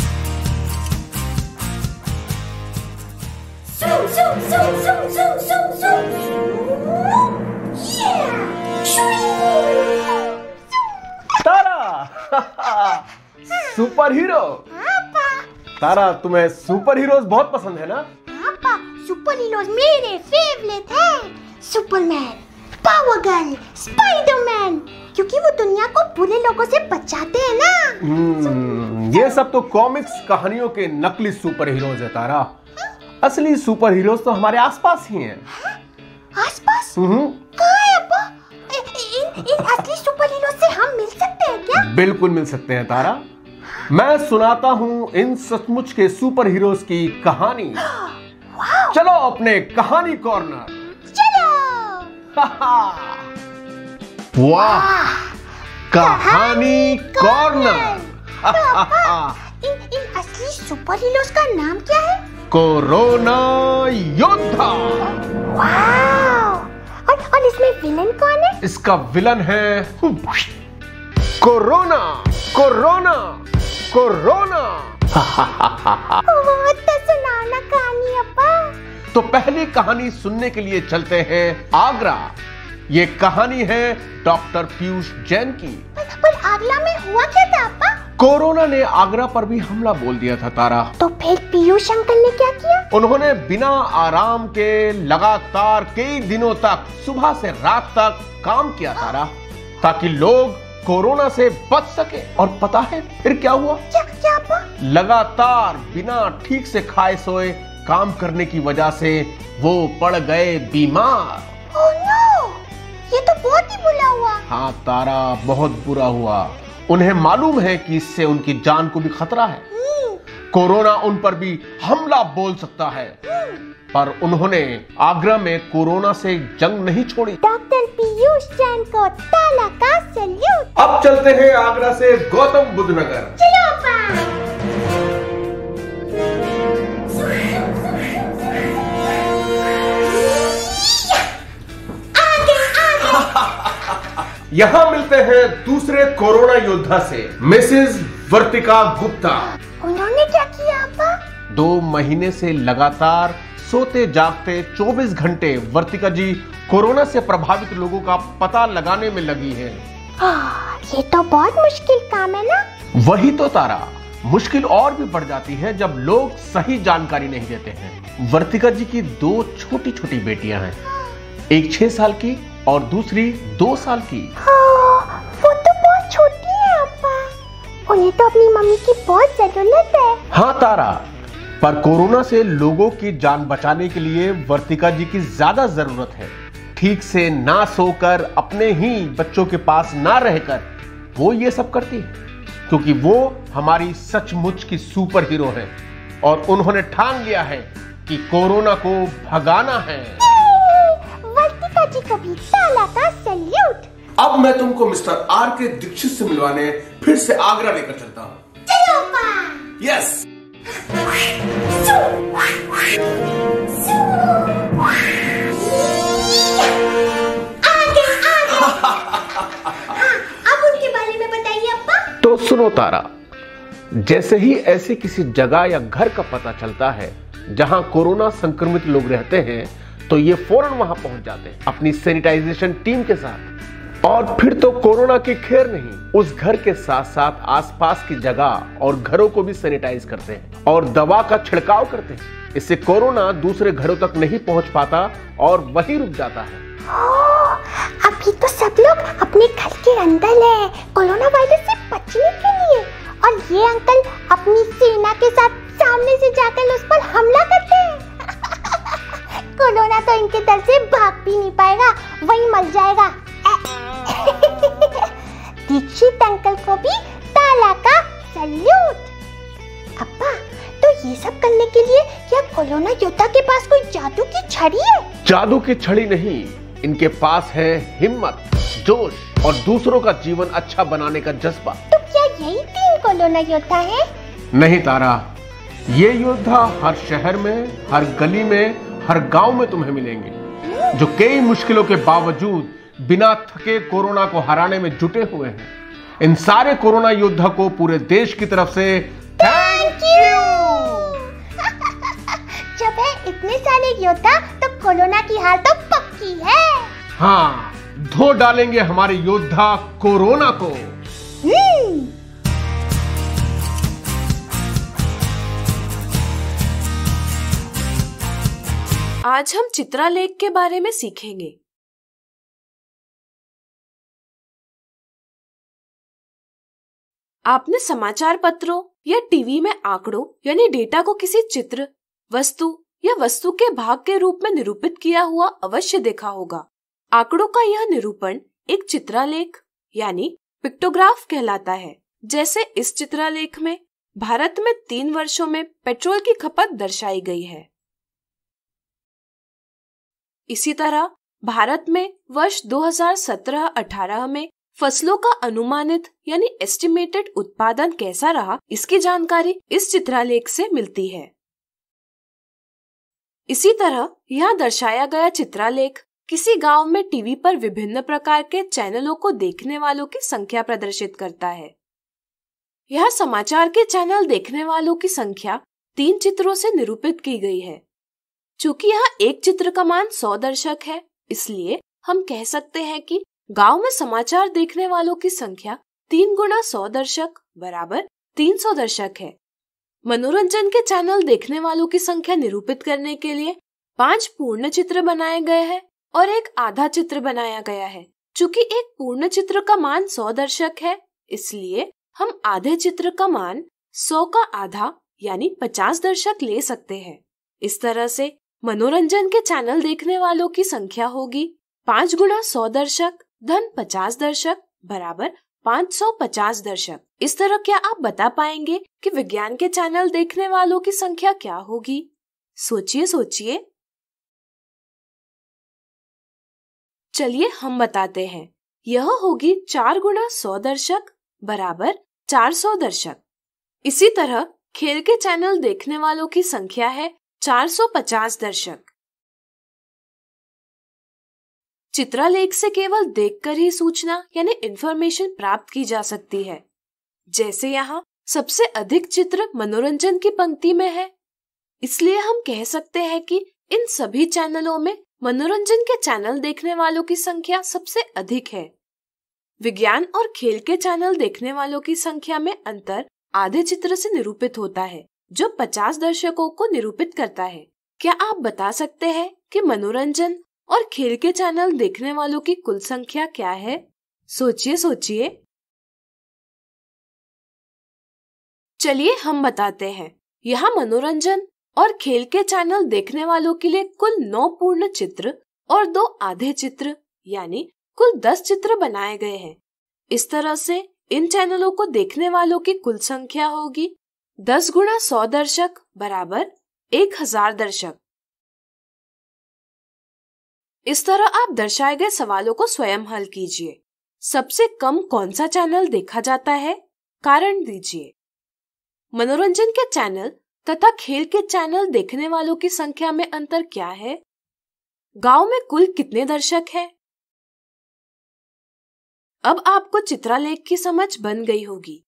तारा सुपर हीरो। तारा तुम्हें सुपर हीरोज बहुत पसंद है ना? पापा, सुपर हीरोज मेरे फेवरेट हैं। सुपरमैन, पावर गर्ल, स्पाइडरमैन, क्योंकि वो दुनिया को बुरे लोगों से बचाते हैं ना। hmm, ये सब तो कॉमिक्स कहानियों के नकली सुपर हीरोज है तारा। असली सुपर हीरोज तो हमारे आसपास ही हैं। आसपास? कहाँ है अब्बा? इन, इन असली सुपर हीरो से हम मिल सकते हैं क्या? बिल्कुल मिल सकते हैं तारा। मैं सुनाता हूँ इन सचमुच के सुपर हीरोज की कहानी। चलो अपने कहानी कॉर्नर। चलो। वाह, कहानी कॉर्नर। इन इन असली सुपर हीरोज का नाम क्या है? कोरोना योद्धा। वाव! और और इसमें विलन कौन है? इसका विलन है कोरोना। Corona corona. वो तो सुनाना कहानी अब्बा। तो पहली कहानी सुनने के लिए चलते हैं आगरा। ये कहानी है डॉक्टर पीयूष जैन की। पर, पर आगरा में हुआ क्या था अब्बा? कोरोना ने आगरा पर भी हमला बोल दिया था तारा। तो फिर पीयूष अंकल ने क्या किया? उन्होंने बिना आराम के लगातार कई दिनों तक सुबह से रात तक काम किया तारा, ताकि लोग कोरोना से बच सके। और पता है फिर क्या हुआ? क्या क्या अब्बा? लगातार बिना ठीक से खाए सोए काम करने की वजह से वो पड़ गए बीमार। Oh no! ये तो बहुत ही बुरा हुआ। हाँ तारा, बहुत बुरा हुआ। उन्हें मालूम है कि इससे उनकी जान को भी खतरा है। कोरोना उन पर भी हमला बोल सकता है, पर उन्होंने आगरा में कोरोना से जंग नहीं छोड़ी। डॉक्टर पीयूष जैन को ताला का सैल्यूट। अब चलते हैं आगरा से गौतम बुद्ध नगर। चलो यहाँ मिलते हैं दूसरे कोरोना योद्धा से, मिसेस वर्तिका गुप्ता। उन्होंने क्या किया अब्बा? दो महीने से लगातार सोते जागते चौबीस घंटे वर्तिका जी कोरोना से प्रभावित लोगों का पता लगाने में लगी है। ये तो बहुत मुश्किल काम है ना? वही तो तारा, मुश्किल और भी बढ़ जाती है जब लोग सही जानकारी नहीं देते हैं। वर्तिका जी की दो छोटी छोटी बेटियां हैं, एक छह साल की और दूसरी दो साल की। हाँ, वो तो बहुत छोटी है अब्बा। उन्हें तो अपनी मम्मी की बहुत जरूरत है। हाँ तारा, पर कोरोना से लोगों की जान बचाने के लिए वर्तिका जी की ज्यादा जरूरत है। ठीक से ना सोकर, अपने ही बच्चों के पास ना रहकर वो ये सब करती है, क्योंकि वो हमारी सचमुच की सुपर हीरो है और उन्होंने ठान लिया है कि कोरोना को भगाना है। वर्तिका जी को भी ताला का सैल्यूट। अब मैं तुमको मिस्टर आर के दीक्षित से मिलवाने फिर से आगरा लेकर चलता हूँ। चलो अब्बा। यस। आगे आगे। हाँ, अब उनके बारे में बताइए अब्बा। तो सुनो तारा, जैसे ही ऐसे किसी जगह या घर का पता चलता है जहां कोरोना संक्रमित लोग रहते हैं, तो ये फौरन वहां पहुंच जाते हैं अपनी सैनिटाइजेशन टीम के साथ। और फिर तो कोरोना की खैर नहीं, उस घर के साथ साथ आसपास की जगह और घरों को भी सैनिटाइज करते हैं और दवा का छिड़काव करते हैं। इससे कोरोना दूसरे घरों तक नहीं पहुंच पाता और वहीं रुक जाता है। अभी तो सब लोग अपने घर के अंदर है कोरोना वायरस से बचने के लिए, और ये अंकल अपनी सेना के साथ सामने से जाकर उस पर हमला करते हैं। कोरोना तो इनके डर से भाग भी नहीं पाएगा, वहीं मर जाएगा। दीक्षित अंकल को भी ताला का सैल्यूट। अब्बा, तो ये सब करने के लिए क्या कोरोना योद्धा के पास कोई जादू की छड़ी है? जादू की छड़ी नहीं, इनके पास है हिम्मत, जोश और दूसरों का जीवन अच्छा बनाने का जज्बा। तो क्या यही थी ही कोरोना योद्धा हैं? नहीं तारा, ये योद्धा हर शहर में, हर गली में, हर गांव में तुम्हें मिलेंगे, जो कई मुश्किलों के बावजूद बिना थके कोरोना को हराने में जुटे हुए हैं। इन सारे कोरोना योद्धा को पूरे देश की तरफ से थैंक यू। जब है इतने सारे योद्धा तो कोरोना की हार तो पक्की है। हाँ, धो डालेंगे हमारे योद्धा कोरोना को। आज हम चित्रालेख के बारे में सीखेंगे। आपने समाचार पत्रों या टीवी में आंकड़ों यानी डेटा को किसी चित्र, वस्तु या वस्तु के भाग के रूप में निरूपित किया हुआ अवश्य देखा होगा। आंकड़ों का यह निरूपण एक चित्रालेख यानी पिक्टोग्राफ कहलाता है। जैसे इस चित्रालेख में भारत में तीन वर्षों में पेट्रोल की खपत दर्शाई गई है। इसी तरह भारत में वर्ष दो हज़ार सत्रह अठारह में फसलों का अनुमानित यानी एस्टिमेटेड उत्पादन कैसा रहा, इसकी जानकारी इस चित्रालेख से मिलती है। इसी तरह यहाँ दर्शाया गया चित्रालेख किसी गांव में टीवी पर विभिन्न प्रकार के चैनलों को देखने वालों की संख्या प्रदर्शित करता है। यह समाचार के चैनल देखने वालों की संख्या तीन चित्रों से निरूपित की गई है। चूंकि यहाँ एक चित्र का मान सौ दर्शक है, इसलिए हम कह सकते हैं कि गांव में समाचार देखने वालों की संख्या तीन गुना सौ दर्शक बराबर तीन सौ दर्शक है। मनोरंजन के चैनल देखने वालों की संख्या निरूपित करने के लिए पांच पूर्ण चित्र बनाए गए हैं और एक आधा चित्र बनाया गया है। चूंकि एक पूर्ण चित्र का मान सौ दर्शक है, इसलिए हम आधे चित्र का मान सौ का आधा यानी पचास दर्शक ले सकते हैं। इस तरह से मनोरंजन के चैनल देखने वालों की संख्या होगी पांच गुना सौ दर्शक धन पचास दर्शक बराबर पाँच सौ पचास दर्शक। इस तरह क्या आप बता पाएंगे कि विज्ञान के चैनल देखने वालों की संख्या क्या होगी? सोचिए सोचिए। चलिए हम बताते हैं। यह होगी चार गुना सौ दर्शक बराबर चार सौ दर्शक। इसी तरह खेल के चैनल देखने वालों की संख्या है चार सौ पचास दर्शक। चित्रालेख से केवल देखकर ही सूचना यानी इंफॉर्मेशन प्राप्त की जा सकती है। जैसे यहाँ सबसे अधिक चित्र मनोरंजन की पंक्ति में है, इसलिए हम कह सकते हैं कि इन सभी चैनलों में मनोरंजन के चैनल देखने वालों की संख्या सबसे अधिक है। विज्ञान और खेल के चैनल देखने वालों की संख्या में अंतर आधे चित्र से निरूपित होता है, जो पचास दर्शकों को निरूपित करता है। क्या आप बता सकते हैं कि मनोरंजन और खेल के चैनल देखने वालों की कुल संख्या क्या है? सोचिए सोचिए। चलिए हम बताते हैं। यहाँ मनोरंजन और खेल के चैनल देखने वालों के लिए कुल नौ पूर्ण चित्र और दो आधे चित्र यानी कुल दस चित्र बनाए गए हैं। इस तरह से इन चैनलों को देखने वालों की कुल संख्या होगी दस गुना सौ दर्शक बराबर एक हजार दर्शक। इस तरह आप दर्शाए गए सवालों को स्वयं हल कीजिए। सबसे कम कौन सा चैनल देखा जाता है? कारण दीजिए। मनोरंजन के चैनल तथा खेल के चैनल देखने वालों की संख्या में अंतर क्या है? गांव में कुल कितने दर्शक हैं? अब आपको चित्रालेख की समझ बन गई होगी।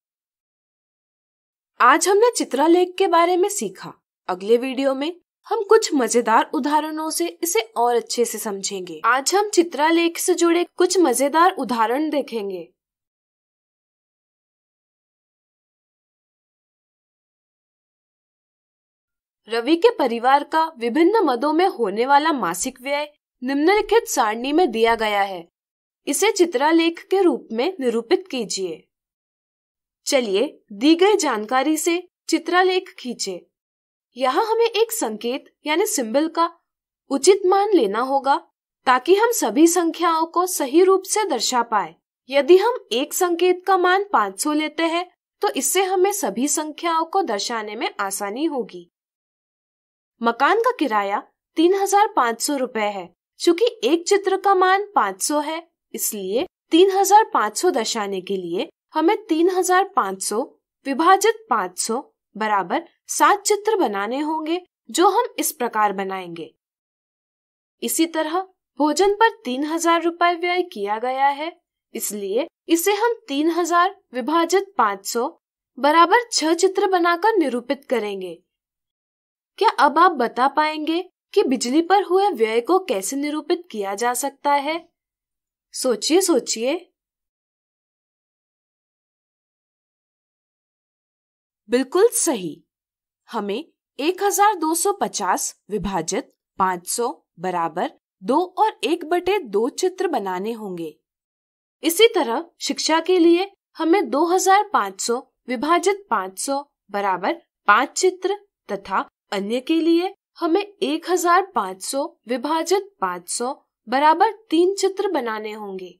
आज हमने चित्रालेख के बारे में सीखा। अगले वीडियो में हम कुछ मजेदार उदाहरणों से इसे और अच्छे से समझेंगे। आज हम चित्रालेख से जुड़े कुछ मजेदार उदाहरण देखेंगे। रवि के परिवार का विभिन्न मदों में होने वाला मासिक व्यय निम्नलिखित सारणी में दिया गया है। इसे चित्रालेख के रूप में निरूपित कीजिए। चलिए दी गई जानकारी से चित्रालेख खींचे। यहाँ हमें एक संकेत यानी सिंबल का उचित मान लेना होगा ताकि हम सभी संख्याओं को सही रूप से दर्शा पाए। यदि हम एक संकेत का मान पाँच सौ लेते हैं तो इससे हमें सभी संख्याओं को दर्शाने में आसानी होगी। मकान का किराया तीन हजार पाँच सौ रुपए है। चूंकि एक चित्र का मान पाँच सौ है, इसलिए तीन हजार पाँच सौ दर्शाने के लिए हमें तीन हजार पाँच सौ विभाजित पाँच सौ बराबर सात चित्र बनाने होंगे, जो हम इस प्रकार बनाएंगे। इसी तरह भोजन पर तीन हजार रुपए व्यय किया गया है, इसलिए इसे हम तीन हजार विभाजित पाँच सौ बराबर छह चित्र बनाकर निरूपित करेंगे। क्या अब आप बता पाएंगे कि बिजली पर हुए व्यय को कैसे निरूपित किया जा सकता है? सोचिए सोचिए। बिल्कुल सही। हमें एक हजार दो सौ पचास विभाजित पाँच सौ बराबर दो और एक बटे दो चित्र बनाने होंगे। इसी तरह शिक्षा के लिए हमें दो हजार पाँच सौ विभाजित पाँच सौ बराबर पाँच चित्र तथा अन्य के लिए हमें एक हजार पाँच सौ विभाजित पाँच सौ बराबर तीन चित्र बनाने होंगे।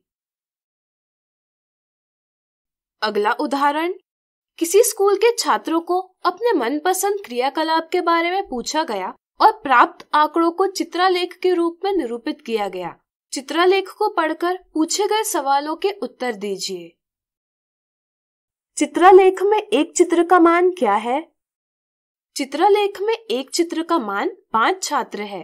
अगला उदाहरण, किसी स्कूल के छात्रों को अपने मनपसंद क्रियाकलाप के बारे में पूछा गया और प्राप्त आंकड़ों को चित्रालेख के रूप में निरूपित किया गया। चित्रालेख को पढ़कर पूछे गए सवालों के उत्तर दीजिए। चित्रालेख में एक चित्र का मान क्या है? चित्रलेख में एक चित्र का मान पांच छात्र है।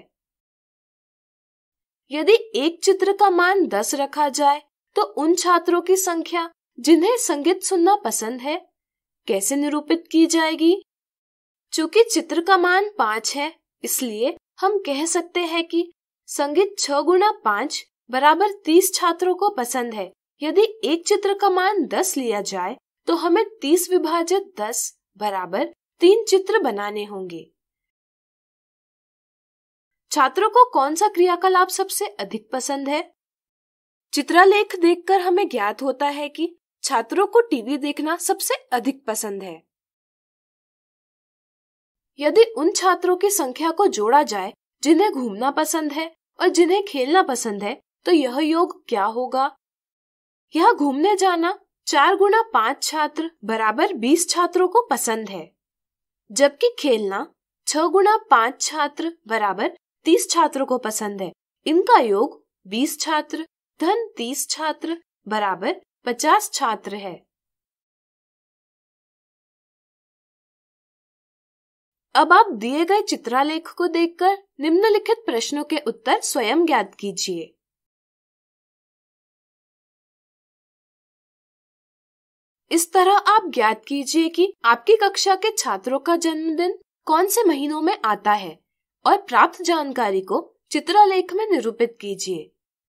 यदि एक चित्र का मान दस रखा जाए तो उन छात्रों की संख्या जिन्हें संगीत सुनना पसंद है कैसे निरूपित की जाएगी? चूंकि चित्र का मान पांच है, इसलिए हम कह सकते हैं कि संगीत छह गुना पांच बराबर तीस छात्रों को पसंद है। यदि एक चित्र का मान दस लिया जाए तो हमें तीस विभाजित दस बराबर तीन चित्र बनाने होंगे। छात्रों को कौन सा क्रियाकलाप सबसे अधिक पसंद है? चित्रलेख देखकर हमें ज्ञात होता है कि छात्रों को टीवी देखना सबसे अधिक पसंद है। यदि उन छात्रों की संख्या को जोड़ा जाए जिन्हें घूमना पसंद है और जिन्हें खेलना पसंद है, तो यह योग क्या होगा? यह घूमने जाना चार गुना पांच छात्र बराबर बीस छात्रों को पसंद है, जबकि खेलना छह गुना पांच छात्र बराबर तीस छात्रों को पसंद है। इनका योग बीस छात्र धन तीस छात्र बराबर पचास छात्र है। अब आप दिए गए चित्रालेख को देखकर निम्नलिखित प्रश्नों के उत्तर स्वयं ज्ञात कीजिए। इस तरह आप ज्ञात कीजिए कि आपकी कक्षा के छात्रों का जन्मदिन कौन से महीनों में आता है और प्राप्त जानकारी को चित्रालेख में निरूपित कीजिए।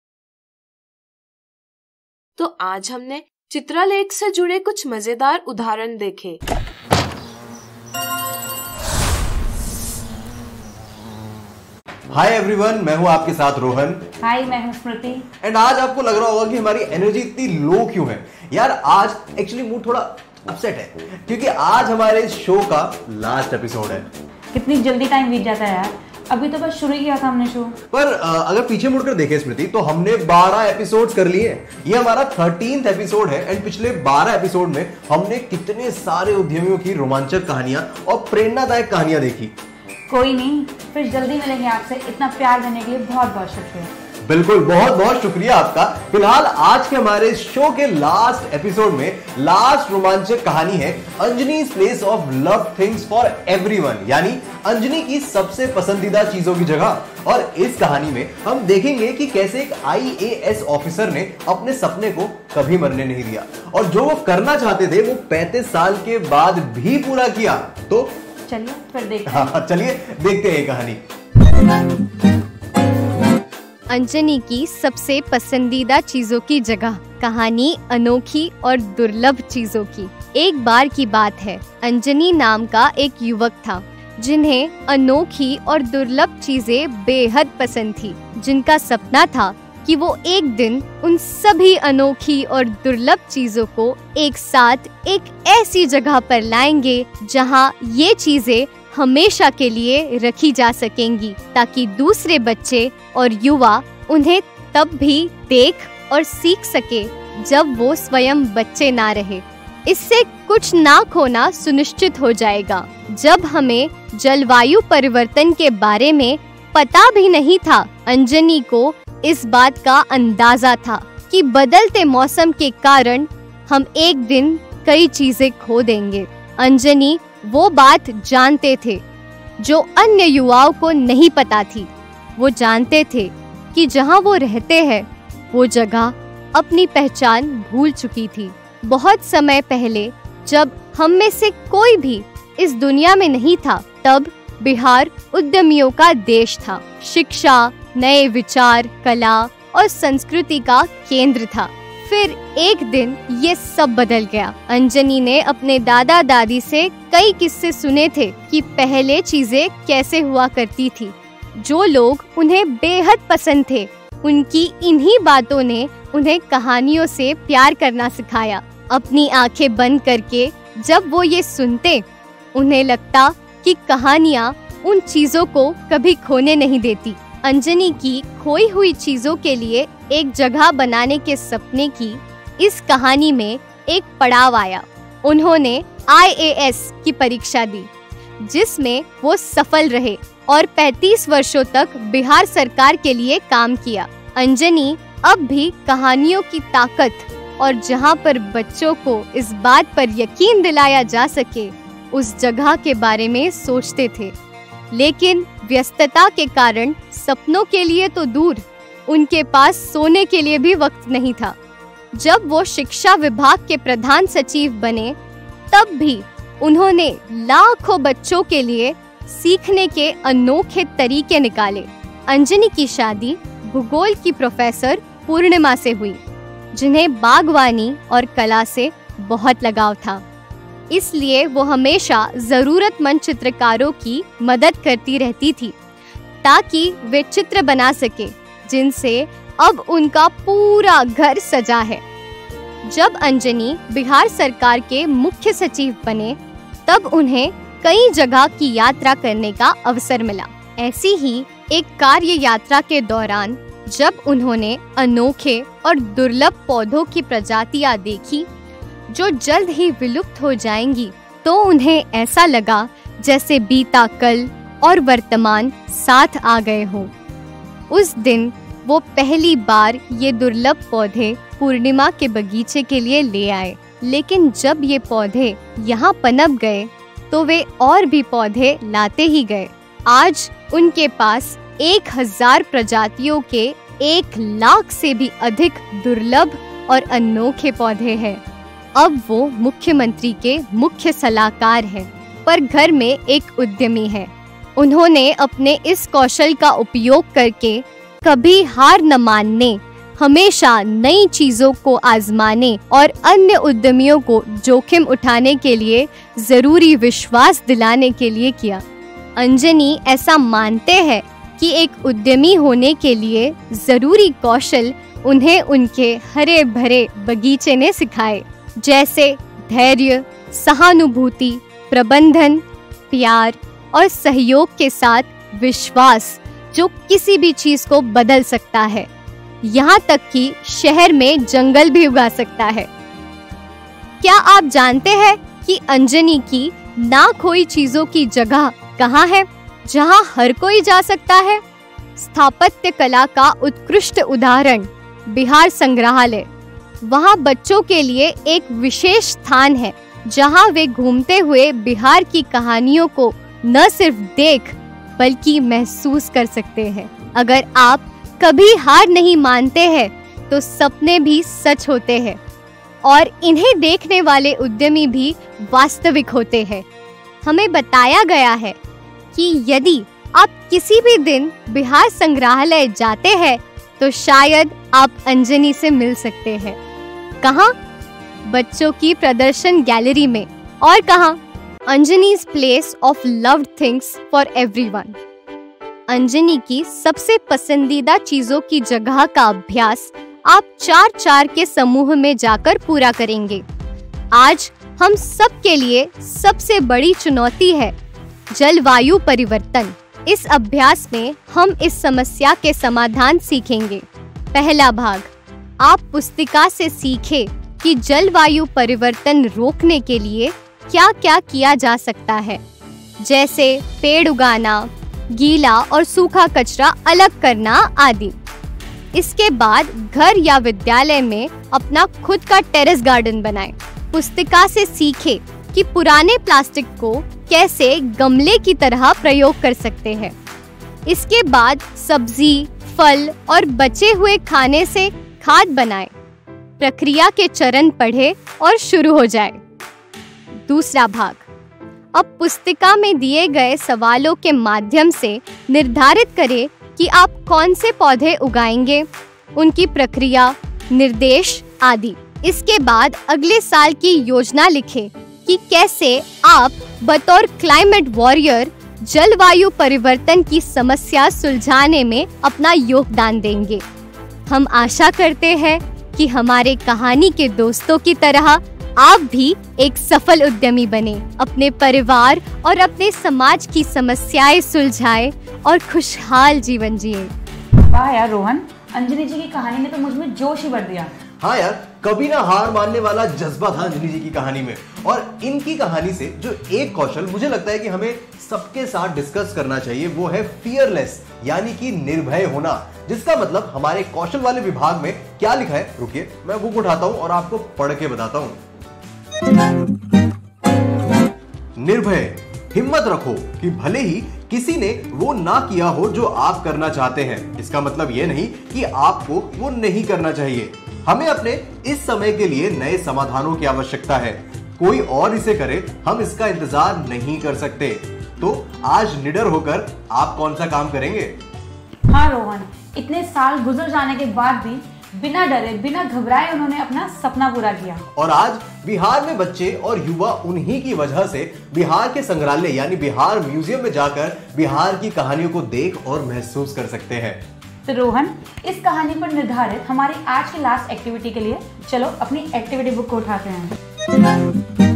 तो आज हमने चित्रालेख से जुड़े कुछ मजेदार उदाहरण देखे। हाय एवरीवन, मैं हूं आपके साथ रोहन। हाय, मैं हूं स्मृति। एंड आज आपको लग रहा होगा कि हमारी एनर्जी इतनी लो क्यों है। यार आज एक्चुअली मूड थोड़ा अपसेट है क्योंकि आज हमारे इस शो का लास्ट एपिसोड है। कितनी जल्दी टाइम बीत जाता है यार, अभी तो बस शुरू ही किया था हमने शो। पर आ, अगर पीछे मुड़कर देखें स्मृति, तो हमने बारह एपिसोड कर लिए। ये हमारा थर्टीन्थ एपिसोड है एंड पिछले बारह एपिसोड में हमने कितने सारे उद्यमियों की रोमांचक कहानियां और प्रेरणादायक कहानियां देखी। कोई नहीं, फिर जल्दी मिलेंगे आपसे। इतना प्यार देने के लिए बहुत बहुत शुक्रिया। बिल्कुल, बहुत बहुत शुक्रिया आपका। फिलहाल आज के हमारे शो के लास्ट एपिसोड में लास्ट रोमांचक कहानी है Anjani's place of love things for everyone, यानी अंजनी की सबसे पसंदीदा चीजों की जगह। और इस कहानी में हम देखेंगे कि कैसे एक आई ए एस ऑफिसर ने अपने सपने को कभी मरने नहीं दिया और जो वो करना चाहते थे वो पैंतीस साल के बाद भी पूरा किया। तो चलिए फिर देखते हैं। हाँ, चलिए देखते हैं कहानी। अंजनी की सबसे पसंदीदा चीजों की जगह। कहानी अनोखी और दुर्लभ चीजों की। एक बार की बात है, अंजनी नाम का एक युवक था जिन्हें अनोखी और दुर्लभ चीजें बेहद पसंद थी, जिनका सपना था कि वो एक दिन उन सभी अनोखी और दुर्लभ चीजों को एक साथ एक ऐसी जगह पर लाएंगे जहां ये चीजें हमेशा के लिए रखी जा सकेंगी, ताकि दूसरे बच्चे और युवा उन्हें तब भी देख और सीख सके जब वो स्वयं बच्चे ना रहे। इससे कुछ ना खोना सुनिश्चित हो जाएगा। जब हमें जलवायु परिवर्तन के बारे में पता भी नहीं था, अंजनी को इस बात का अंदाजा था कि बदलते मौसम के कारण हम एक दिन कई चीजें खो देंगे। अंजनी वो बात जानते थे जो अन्य युवाओं को नहीं पता थी। वो जानते थे कि जहाँ वो रहते हैं वो जगह अपनी पहचान भूल चुकी थी। बहुत समय पहले जब हम में से कोई भी इस दुनिया में नहीं था, तब बिहार उद्यमियों का देश था। शिक्षा, नए विचार, कला और संस्कृति का केंद्र था। फिर एक दिन ये सब बदल गया। अंजनी ने अपने दादा दादी से कई किस्से सुने थे कि पहले चीजें कैसे हुआ करती थी। जो लोग उन्हें बेहद पसंद थे, उनकी इन्हीं बातों ने उन्हें कहानियों से प्यार करना सिखाया। अपनी आंखें बंद करके जब वो ये सुनते, उन्हें लगता कि कहानियाँ उन चीजों को कभी खोने नहीं देती। अंजनी की खोई हुई चीजों के लिए एक जगह बनाने के सपने की इस कहानी में एक पड़ाव आया। उन्होंने आई ए एस की परीक्षा दी, जिसमें वो सफल रहे और पैंतीस वर्षों तक बिहार सरकार के लिए काम किया। अंजनी अब भी कहानियों की ताकत और जहां पर बच्चों को इस बात पर यकीन दिलाया जा सके, उस जगह के बारे में सोचते थे। लेकिन व्यस्तता के कारण सपनों के लिए तो दूर, उनके पास सोने के लिए भी वक्त नहीं था। जब वो शिक्षा विभाग के प्रधान सचिव बने, तब भी उन्होंने लाखों बच्चों के लिए सीखने के अनोखे तरीके निकाले। अंजनी की शादी भूगोल की प्रोफेसर पूर्णिमा से हुई, जिन्हें बागवानी और कला से बहुत लगाव था। इसलिए वो हमेशा जरूरतमंद चित्रकारों की मदद करती रहती थी ताकि वे चित्र बना सके, जिनसे अब उनका पूरा घर सजा है। जब अंजनी बिहार सरकार के मुख्य सचिव बने, तब उन्हें कई जगह की यात्रा करने का अवसर मिला। ऐसी ही एक कार्य यात्रा के दौरान जब उन्होंने अनोखे और दुर्लभ पौधों की प्रजातियां देखी जो जल्द ही विलुप्त हो जाएंगी, तो उन्हें ऐसा लगा जैसे बीता कल और वर्तमान साथ आ गए हों। उस दिन वो पहली बार ये दुर्लभ पौधे पूर्णिमा के बगीचे के लिए ले आए। लेकिन जब ये पौधे यहाँ पनप गए, तो वे और भी पौधे लाते ही गए। आज उनके पास एक हजार प्रजातियों के एक लाख से भी अधिक दुर्लभ और अनोखे पौधे हैं। अब वो मुख्यमंत्री के मुख्य सलाहकार हैं, पर घर में एक उद्यमी है। उन्होंने अपने इस कौशल का उपयोग करके कभी हार न मानने, हमेशा नई चीजों को आजमाने और अन्य उद्यमियों को जोखिम उठाने के लिए जरूरी विश्वास दिलाने के लिए किया। अंजनी ऐसा मानते हैं कि एक उद्यमी होने के लिए जरूरी कौशल उन्हें उनके हरे भरे बगीचे ने सिखाए, जैसे धैर्य, सहानुभूति, प्रबंधन, प्यार और सहयोग के साथ विश्वास, जो किसी भी चीज को बदल सकता है, यहाँ तक कि शहर में जंगल भी उगा सकता है। क्या आप जानते हैं कि अंजनी की ना खोई चीजों की जगह कहाँ है, जहाँ हर कोई जा सकता है? स्थापत्य कला का उत्कृष्ट उदाहरण बिहार संग्रहालय। वहाँ बच्चों के लिए एक विशेष स्थान है, जहाँ वे घूमते हुए बिहार की कहानियों को न सिर्फ देख बल्कि महसूस कर सकते हैं। अगर आप कभी हार नहीं मानते हैं, तो सपने भी सच होते हैं और इन्हें देखने वाले उद्यमी भी वास्तविक होते हैं। हमें बताया गया है कि यदि आप किसी भी दिन बिहार संग्रहालय जाते हैं, तो शायद आप अंजनी से मिल सकते हैं। कहाँ? बच्चों की प्रदर्शन गैलरी में। और कहाँ? Anjani's place of loved things for everyone. Anjani की सबसे पसंदीदा चीजों की जगह का अभ्यास आप चार चार के समूह में जाकर पूरा करेंगे। आज हम सब के लिए सबसे बड़ी चुनौती है जलवायु परिवर्तन। इस अभ्यास में हम इस समस्या के समाधान सीखेंगे। पहला भाग, आप पुस्तिका से सीखे कि जलवायु परिवर्तन रोकने के लिए क्या क्या किया जा सकता है, जैसे पेड़ उगाना, गीला और सूखा कचरा अलग करना आदि। इसके बाद घर या विद्यालय में अपना खुद का टेरेस गार्डन बनाएं। पुस्तिका से सीखे कि पुराने प्लास्टिक को कैसे गमले की तरह प्रयोग कर सकते हैं। इसके बाद सब्जी, फल और बचे हुए खाने से खाद बनाएं। प्रक्रिया के चरण पढ़े और शुरू हो जाए। दूसरा भाग, अब पुस्तिका में दिए गए सवालों के माध्यम से निर्धारित करें कि आप कौन से पौधे उगाएंगे, उनकी प्रक्रिया, निर्देश आदि। इसके बाद अगले साल की योजना लिखें कि कैसे आप बतौर क्लाइमेट वॉरियर जलवायु परिवर्तन की समस्या सुलझाने में अपना योगदान देंगे। हम आशा करते हैं कि हमारे कहानी के दोस्तों की तरह आप भी एक सफल उद्यमी बने, अपने परिवार और अपने समाज की समस्याएं सुलझाएं और खुशहाल जीवन जिए। वाह यार रोहन, अंजनी जी की कहानी ने तो मुझ में जोश ही भर दिया। हाँ यार, कभी ना हार मानने वाला जज्बा था अंजनी जी की कहानी में। और इनकी कहानी से जो एक कौशल मुझे लगता है कि हमें सबके साथ डिस्कस करना चाहिए, वो है फियरलेस, यानी कि निर्भय होना। जिसका मतलब हमारे कौशल वाले विभाग में क्या लिखा है, रुकिए मैं बुक उठाता हूं और आपको पढ़ के बताता हूं। निर्भय, हिम्मत रखो कि भले ही किसी ने वो ना किया हो जो आप करना चाहते हैं, इसका मतलब ये नहीं कि आपको वो नहीं करना चाहिए। हमें अपने इस समय के लिए नए समाधानों की आवश्यकता है। कोई और इसे करे, हम इसका इंतजार नहीं कर सकते। तो आज निडर होकर आप कौन सा काम करेंगे? हाँ रोहन, इतने साल गुजर जाने के बाद भी बिना डरे, बिना घबराए उन्होंने अपना सपना पूरा किया। और आज बिहार में बच्चे और युवा उन्हीं की वजह से बिहार के संग्रहालय यानी बिहार म्यूजियम में जाकर बिहार की कहानियों को देख और महसूस कर सकते हैं। तो रोहन, इस कहानी पर निर्धारित हमारी आज की लास्ट एक्टिविटी के लिए चलो अपनी एक्टिविटी बुक को उठाते हैं।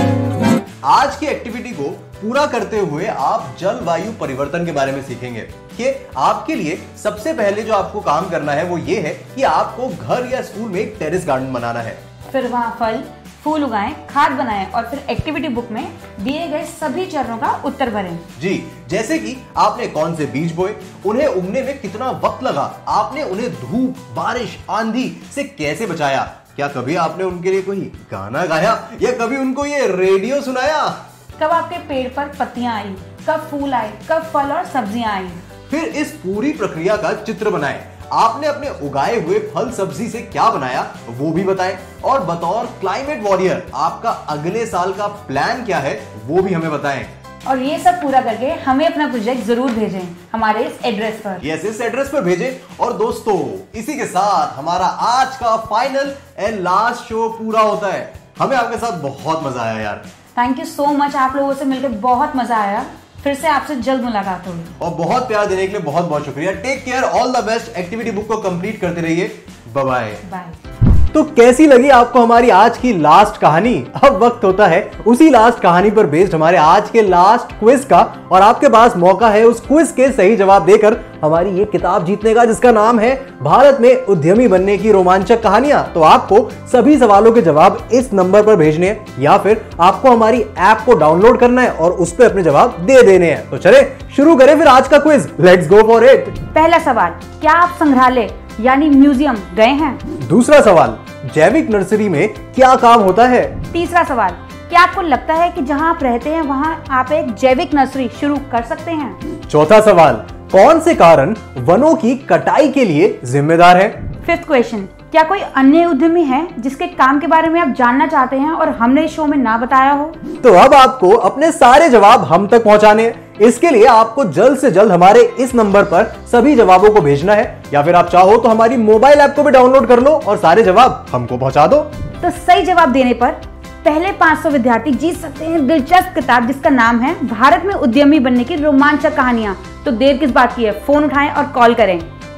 आज की एक्टिविटी को पूरा करते हुए आप जलवायु परिवर्तन के बारे में सीखेंगे कि आपके लिए सबसे पहले जो आपको काम करना है वो ये है कि आपको घर या स्कूल में एक टेरेस गार्डन बनाना है। फिर वहाँ फल फूल उगाएं, खाद बनाएं और फिर एक्टिविटी बुक में दिए गए सभी चरणों का उत्तर भरें। जी, जैसे कि आपने कौन से बीज बोए, उन्हें उगने में कितना वक्त लगा, आपने उन्हें धूप, बारिश, आंधी से कैसे बचाया, क्या कभी आपने उनके लिए कोई गाना गाया या कभी उनको ये रेडियो सुनाया, कब आपके पेड़ पर पत्तियां आई, कब फूल आए, कब फल और सब्जियां आई। फिर इस पूरी प्रक्रिया का चित्र बनाएं। आपने अपने उगाए हुए फल सब्जी से क्या बनाया वो भी बताएं और बतौर क्लाइमेट वॉरियर आपका अगले साल का प्लान क्या है वो भी हमें बताएं। और ये सब पूरा करके हमें अपना प्रोजेक्ट जरूर भेजें हमारे इस एड्रेस पर। यस, इस एड्रेस पर भेजें। और दोस्तों, इसी के साथ हमारा आज का फाइनल एंड लास्ट शो पूरा होता है। हमें आपके साथ बहुत मजा आया यार। थैंक यू सो मच, आप लोगों से मिलकर बहुत मजा आया। फिर से आपसे जल्द मुलाकात होगी। और बहुत प्यार देने के लिए बहुत बहुत शुक्रिया। Take care, all the best. Activity book को कंप्लीट करते रहिए। Bye bye bye. तो कैसी लगी आपको हमारी आज की लास्ट कहानी? अब वक्त होता है उसी लास्ट कहानी पर बेस्ड हमारे आज के लास्ट क्विज का, और आपके पास मौका है उस क्विज के सही जवाब देकर हमारी ये किताब जीतने का, जिसका नाम है भारत में उद्यमी बनने की रोमांचक कहानियां। तो आपको सभी सवालों के जवाब इस नंबर पर भेजने हैं या फिर आपको हमारी ऐप को डाउनलोड करना है और उस पर अपने जवाब दे देने हैं। तो चले शुरू करें फिर आज का quiz. Let's go for it. पहला सवाल, क्या आप संग्रहालय यानी म्यूजियम गए हैं? दूसरा सवाल, जैविक नर्सरी में क्या काम होता है? तीसरा सवाल, क्या आपको लगता है कि जहां आप रहते हैं वहां आप एक जैविक नर्सरी शुरू कर सकते हैं? चौथा सवाल, कौन से कारण वनों की कटाई के लिए जिम्मेदार है? फिफ्थ क्वेश्चन, क्या कोई अन्य उद्यमी है जिसके काम के बारे में आप जानना चाहते हैं और हमने इस शो में ना बताया हो? तो अब आपको अपने सारे जवाब हम तक पहुंचाने हैं। इसके लिए आपको जल्द से जल्द हमारे इस नंबर पर सभी जवाबों को भेजना है, या फिर आप चाहो तो हमारी मोबाइल ऐप को भी डाउनलोड कर लो और सारे जवाब हमको पहुंचा दो। तो सही जवाब देने पर पहले पाँच सौ विद्यार्थी जीत सकते हैं दिलचस्प किताब जिसका नाम है भारत में उद्यमी बनने की रोमांचक कहानियां। तो देर किस बात की है, फोन उठाएं और कॉल करें।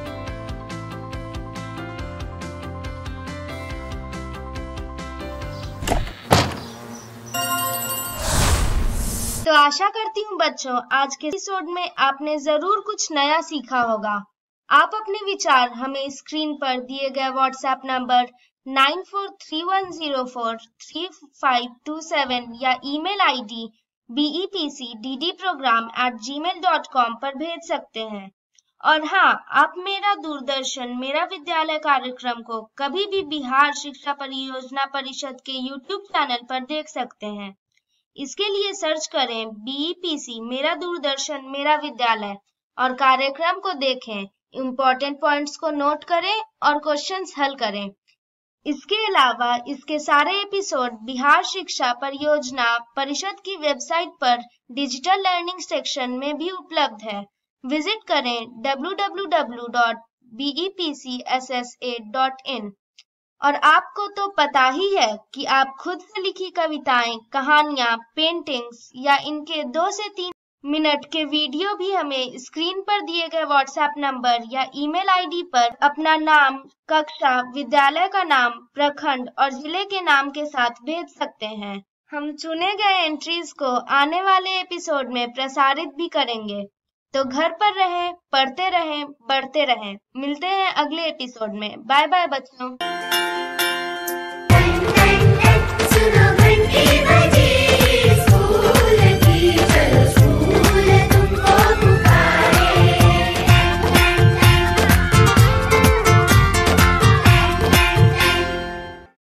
तो आशा करती हूँ बच्चों, आज के एपिसोड में आपने जरूर कुछ नया सीखा होगा। आप अपने विचार हमें स्क्रीन पर दिए गए WhatsApp number nine four three one zero four three five two seven या email ID B E P C D D program at Gmail dot com पर भेज सकते हैं। और हाँ, आप मेरा दूरदर्शन मेरा विद्यालय कार्यक्रम को कभी भी बिहार शिक्षा परियोजना परिषद के यूट्यूब चैनल पर देख सकते हैं। इसके लिए सर्च करें बीईपीसी मेरा दूरदर्शन मेरा विद्यालय और कार्यक्रम को देखें, इम्पोर्टेंट पॉइंट्स को नोट करें और क्वेश्चंस हल करें। इसके अलावा इसके सारे एपिसोड बिहार शिक्षा परियोजना परिषद की वेबसाइट पर डिजिटल लर्निंग सेक्शन में भी उपलब्ध है। विजिट करें W W W dot B E P C S S A dot in. और आपको तो पता ही है कि आप खुद से लिखी कविताएं, कहानियां, पेंटिंग्स या इनके दो से तीन मिनट के वीडियो भी हमें स्क्रीन पर दिए गए व्हाट्सएप नंबर या ईमेल आईडी पर अपना नाम, कक्षा, विद्यालय का नाम, प्रखंड और जिले के नाम के साथ भेज सकते हैं। हम चुने गए एंट्रीज को आने वाले एपिसोड में प्रसारित भी करेंगे। तो घर पर रहें, पढ़ते रहें, बढ़ते रहें। मिलते हैं अगले एपिसोड में। बाय बाय बच्चों।